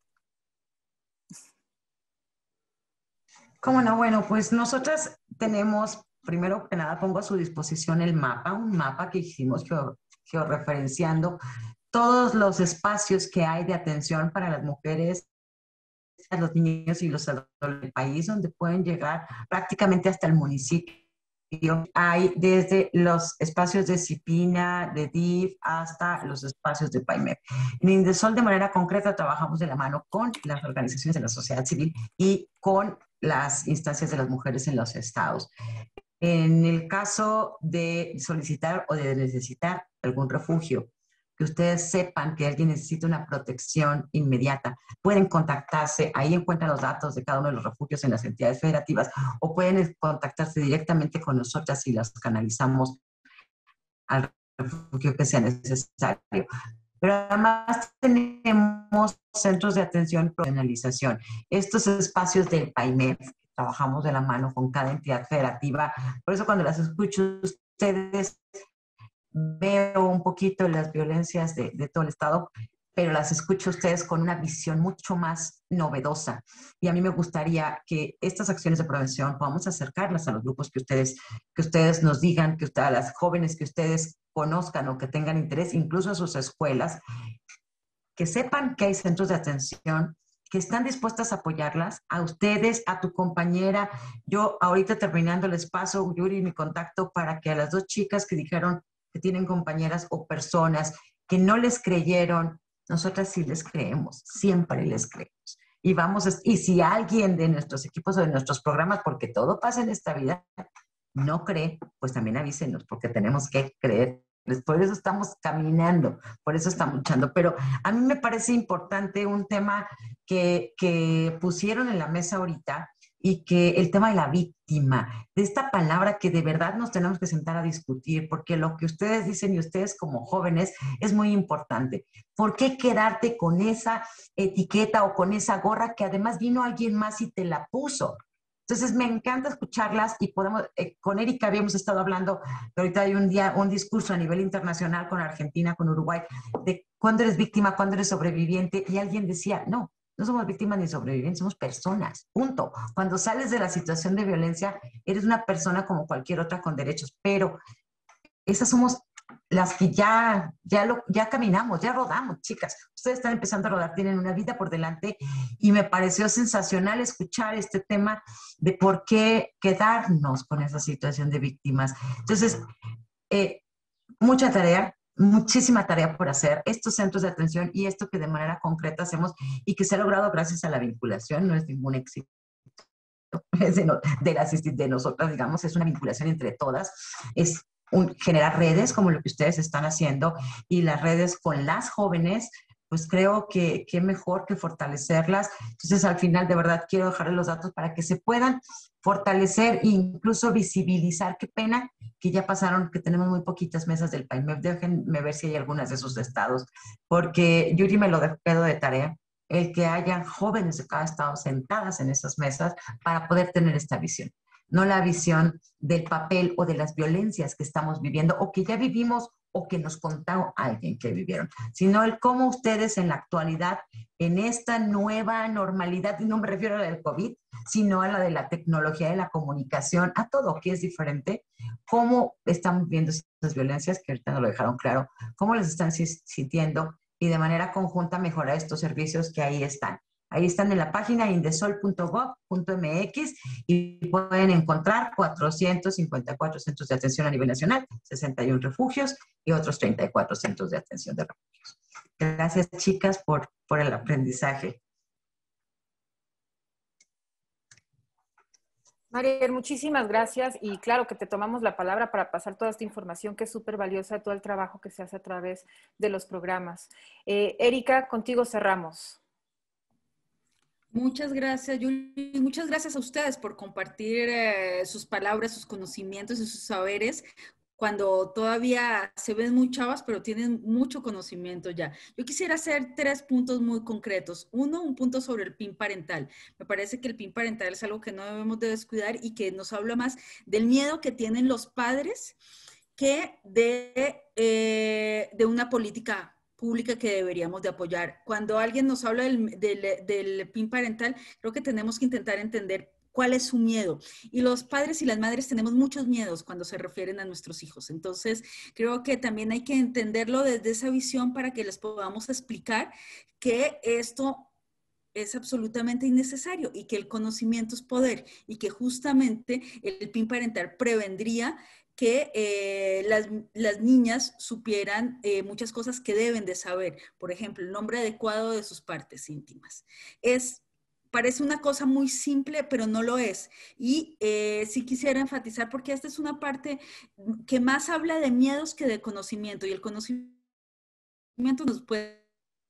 ¿Cómo no? Bueno, pues nosotras tenemos, primero que nada, pongo a su disposición el mapa, un mapa que hicimos georreferenciando todos los espacios que hay de atención para las mujeres, a los niños y los adolescentes del país, donde pueden llegar prácticamente hasta el municipio hay desde los espacios de CIPINA, de DIF, hasta los espacios de PAIMEP. En Indesol, de manera concreta, trabajamos de la mano con las organizaciones de la sociedad civil y con las instancias de las mujeres en los estados. En el caso de solicitar o de necesitar algún refugio, que ustedes sepan que alguien necesita una protección inmediata, pueden contactarse, ahí encuentran los datos de cada uno de los refugios en las entidades federativas, o pueden contactarse directamente con nosotras y las canalizamos al refugio que sea necesario. Pero además tenemos centros de atención y profesionalización. Estos espacios del PAIMEF, trabajamos de la mano con cada entidad federativa, por eso cuando las escucho ustedes, veo un poquito las violencias de todo el Estado, pero las escucho ustedes con una visión mucho más novedosa. Y a mí me gustaría que estas acciones de prevención podamos acercarlas a los grupos que ustedes nos digan, a las jóvenes que ustedes conozcan o que tengan interés, incluso a sus escuelas, que sepan que hay centros de atención que están dispuestas a apoyarlas, a ustedes, a tu compañera. Yo ahorita terminando les paso, Yuri, mi contacto para que a las 2 chicas que dijeron que tienen compañeras o personas que no les creyeron, nosotras sí les creemos, siempre les creemos. Y si alguien de nuestros equipos o de nuestros programas, porque todo pasa en esta vida, no cree, pues también avísenos, porque tenemos que creer. Por eso estamos caminando, por eso estamos luchando. Pero a mí me parece importante un tema que pusieron en la mesa ahorita, y que el tema de la víctima, de esta palabra que de verdad nos tenemos que sentar a discutir, porque lo que ustedes dicen y ustedes como jóvenes es muy importante. ¿Por qué quedarte con esa etiqueta o con esa gorra que además vino alguien más y te la puso? Entonces me encanta escucharlas y podemos, con Erika habíamos estado hablando, que ahorita hay un discurso a nivel internacional con Argentina, con Uruguay, de cuándo eres víctima, cuándo eres sobreviviente, y alguien decía, no somos víctimas ni sobrevivientes, somos personas, punto. Cuando sales de la situación de violencia, eres una persona como cualquier otra con derechos, pero esas somos las que ya caminamos, ya rodamos, chicas. Ustedes están empezando a rodar, tienen una vida por delante, y me pareció sensacional escuchar este tema de por qué quedarnos con esa situación de víctimas. Entonces, mucha tarea, muchísima tarea por hacer, estos centros de atención y esto que de manera concreta hacemos y que se ha logrado gracias a la vinculación, no es ningún éxito de nosotras, digamos, es una vinculación entre todas, es generar redes como lo que ustedes están haciendo, y las redes con las jóvenes, pues creo que mejor que fortalecerlas. Entonces, al final, de verdad, quiero dejarles los datos para que se puedan fortalecer e incluso visibilizar. Qué pena que ya pasaron, que tenemos muy poquitas mesas del PAIMEF. Déjenme ver si hay algunas de esos estados, porque Yuri me lo quedo de tarea, el que hayan jóvenes de cada estado sentadas en esas mesas para poder tener esta visión. No la visión del papel o de las violencias que estamos viviendo o que ya vivimos o que nos contó alguien que vivieron, sino el cómo ustedes en la actualidad, en esta nueva normalidad, y no me refiero a la del COVID, sino a la de la tecnología, de la comunicación, a todo que es diferente, cómo están viviendo esas violencias, que ahorita nos lo dejaron claro, cómo les están sintiendo, y de manera conjunta mejorar estos servicios que ahí están. Ahí están en la página indesol.gov.mx y pueden encontrar 454 centros de atención a nivel nacional, 61 refugios y otros 34 centros de atención de refugios. Gracias, chicas, por el aprendizaje. Mariel, muchísimas gracias, y claro que te tomamos la palabra para pasar toda esta información que es súper valiosa, todo el trabajo que se hace a través de los programas. Erika, contigo cerramos. Muchas gracias, Yuli. Muchas gracias a ustedes por compartir sus palabras, sus conocimientos y sus saberes cuando todavía se ven muy chavas, pero tienen mucho conocimiento ya. Yo quisiera hacer 3 puntos muy concretos. Uno, un punto sobre el PIN parental. Me parece que el PIN parental es algo que no debemos de descuidar y que nos habla más del miedo que tienen los padres que de una política pública que deberíamos de apoyar. Cuando alguien nos habla del PIN parental, creo que tenemos que intentar entender cuál es su miedo. Y los padres y las madres tenemos muchos miedos cuando se refieren a nuestros hijos. Entonces, creo que también hay que entenderlo desde esa visión para que les podamos explicar que esto es absolutamente innecesario y que el conocimiento es poder y que justamente el PIN parental prevendría que las niñas supieran muchas cosas que deben de saber. Por ejemplo, el nombre adecuado de sus partes íntimas. Parece una cosa muy simple, pero no lo es. Y sí quisiera enfatizar, porque esta es una parte que más habla de miedos que de conocimiento. Y el conocimiento nos puede...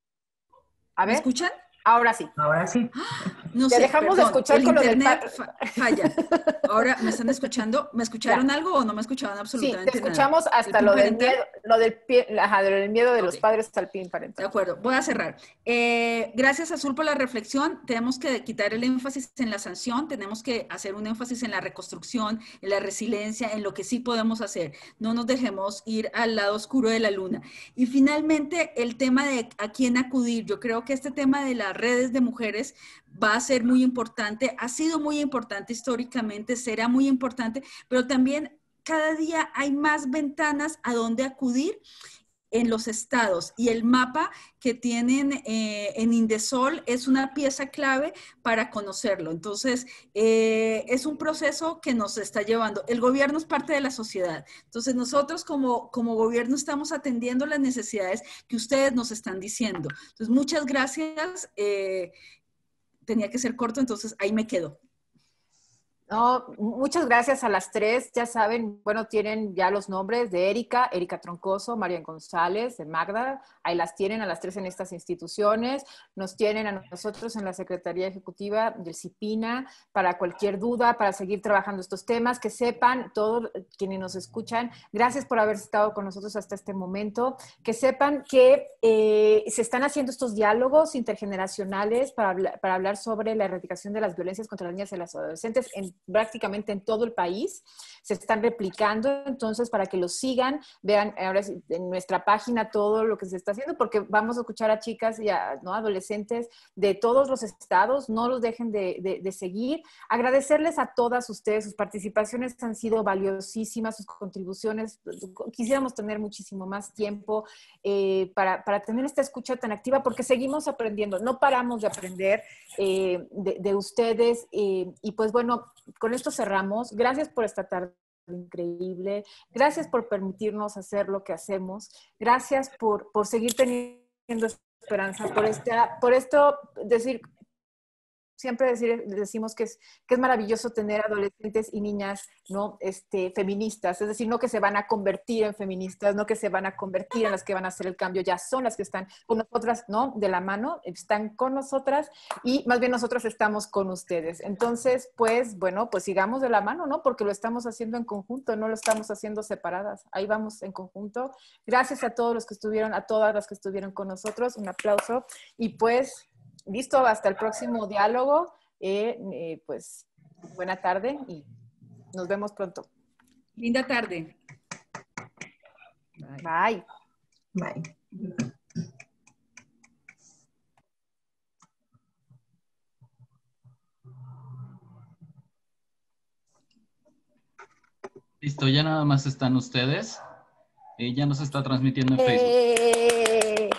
A ver. ¿Me escuchan? Ahora sí. Ahora sí. No Te sé, dejamos perdón, de escuchar el con internet lo del falla. Ahora, ¿me están escuchando? ¿Me escucharon Ya. algo o no me escuchaban absolutamente Sí, te nada? escuchamos hasta ¿El lo PIN del parental? miedo, del miedo de los padres al PIN parental. De acuerdo, voy a cerrar. Gracias, Azul, por la reflexión. Tenemos que quitar el énfasis en la sanción, tenemos que hacer un énfasis en la reconstrucción, en la resiliencia, en lo que sí podemos hacer. No nos dejemos ir al lado oscuro de la luna. Y finalmente, el tema de a quién acudir. Yo creo que este tema de las redes de mujeres va a ser muy importante, ha sido muy importante históricamente, será muy importante, pero también cada día hay más ventanas a donde acudir en los estados, y el mapa que tienen en Indesol es una pieza clave para conocerlo. Entonces, es un proceso que nos está llevando. El gobierno es parte de la sociedad. Entonces, nosotros como gobierno estamos atendiendo las necesidades que ustedes nos están diciendo. Entonces, muchas gracias. Tenía que ser corto, entonces ahí me quedo. No, muchas gracias a las tres. Ya saben, bueno, tienen ya los nombres de Erika Troncoso, Marian González, de Magda. Ahí las tienen a las tres en estas instituciones. Nos tienen a nosotros en la Secretaría Ejecutiva del CIPINA para cualquier duda, para seguir trabajando estos temas. Que sepan, todos quienes nos escuchan, gracias por haber estado con nosotros hasta este momento. Que sepan que se están haciendo estos diálogos intergeneracionales para hablar sobre la erradicación de las violencias contra las niñas y las adolescentes prácticamente en todo el país, se están replicando, entonces para que los sigan, vean ahora en nuestra página todo lo que se está haciendo, porque vamos a escuchar a chicas y a adolescentes de todos los estados, no los dejen de seguir. Agradecerles a todas ustedes, sus participaciones han sido valiosísimas, sus contribuciones, quisiéramos tener muchísimo más tiempo para tener esta escucha tan activa, porque seguimos aprendiendo, no paramos de aprender de ustedes, y pues bueno, con esto cerramos. Gracias por esta tarde increíble. Gracias por permitirnos hacer lo que hacemos. Gracias por seguir teniendo esperanza, por esto siempre decimos que es maravilloso tener adolescentes y niñas, ¿no? Feministas, es decir, no que se van a convertir en feministas, no que se van a convertir en las que van a hacer el cambio, ya son las que están con nosotras, ¿no? De la mano, están con nosotras, y más bien nosotros estamos con ustedes. Entonces, pues, bueno, pues sigamos de la mano, ¿no? Porque lo estamos haciendo en conjunto, no lo estamos haciendo separadas. Ahí vamos en conjunto. Gracias a todos los que estuvieron, a todas las que estuvieron con nosotros. Un aplauso. Y pues, listo, hasta el próximo diálogo. Pues buena tarde y nos vemos pronto. Linda tarde. Bye. Bye. Listo, ya nada más están ustedes. Ya nos está transmitiendo en Facebook.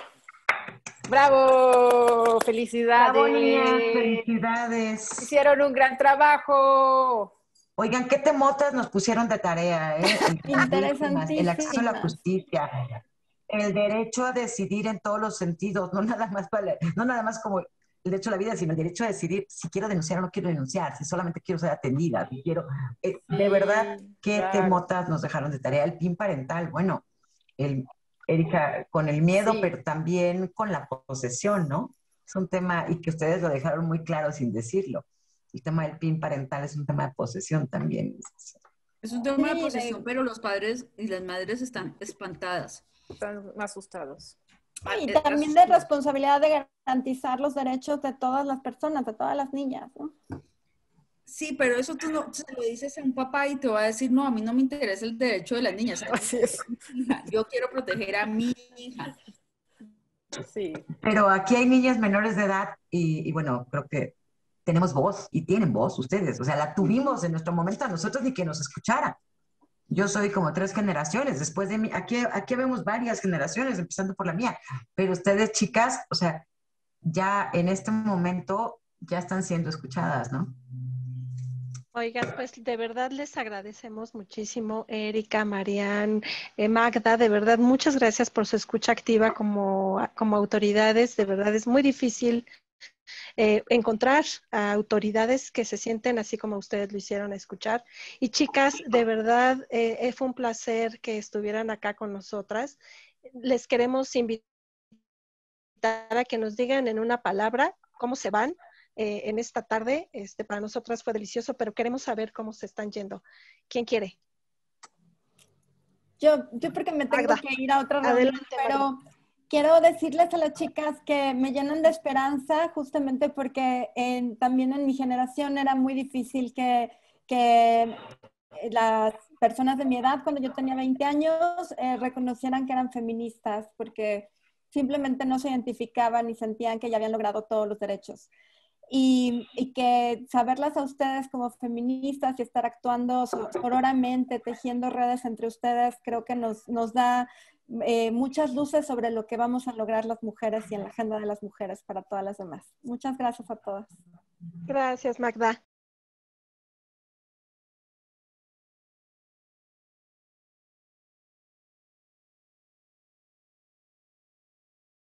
¡Bravo! ¡Felicidades! ¡Bravo, niñas! ¡Felicidades! Hicieron un gran trabajo. Oigan, ¿qué temotas nos pusieron de tarea? Interesantísimas. El acceso a la justicia, el derecho a decidir en todos los sentidos, no nada más como el derecho a la vida, sino el derecho a decidir si quiero denunciar o no quiero denunciar, si solamente quiero ser atendida, si quiero... de verdad, ¿qué temotas nos dejaron de tarea? El PIN parental, bueno, Erika, con el miedo, sí, pero también con la posesión, ¿no? Es un tema, y que ustedes lo dejaron muy claro sin decirlo. El tema del PIN parental es un tema de posesión también. Es un tema de posesión, pero los padres y las madres están espantadas. Están asustados. Y también de responsabilidad de garantizar los derechos de todas las personas, de todas las niñas, ¿no? Sí, pero eso tú no se lo dices a un papá y te va a decir, no, a mí no me interesa el derecho de las niñas. Así es. Yo quiero proteger a mi hija. Sí. Pero aquí hay niñas menores de edad y bueno, creo que tenemos voz y tienen voz ustedes. O sea, la tuvimos en nuestro momento a nosotros ni que nos escucharan. Yo soy como 3 generaciones después de mí. Aquí vemos varias generaciones, empezando por la mía. Pero ustedes, chicas, o sea, ya en este momento ya están siendo escuchadas, ¿no? Oigan, pues de verdad les agradecemos muchísimo, Erika, Marian, Magda, de verdad muchas gracias por su escucha activa como autoridades. De verdad es muy difícil encontrar a autoridades que se sienten así como ustedes lo hicieron a escuchar. Y chicas, de verdad fue un placer que estuvieran acá con nosotras. Les queremos invitar a que nos digan en una palabra cómo se van en esta tarde. Para nosotras fue delicioso, pero queremos saber cómo se están yendo. ¿Quién quiere? Yo porque me tengo que ir a otra reunión, pero quiero decirles a las chicas que me llenan de esperanza justamente porque también en mi generación era muy difícil que las personas de mi edad, cuando yo tenía 20 años, reconocieran que eran feministas porque simplemente no se identificaban y sentían que ya habían logrado todos los derechos. Y que saberlas a ustedes como feministas y estar actuando sororamente, tejiendo redes entre ustedes, creo que nos da muchas luces sobre lo que vamos a lograr las mujeres y en la agenda de las mujeres para todas las demás. Muchas gracias a todas. Gracias, Magda.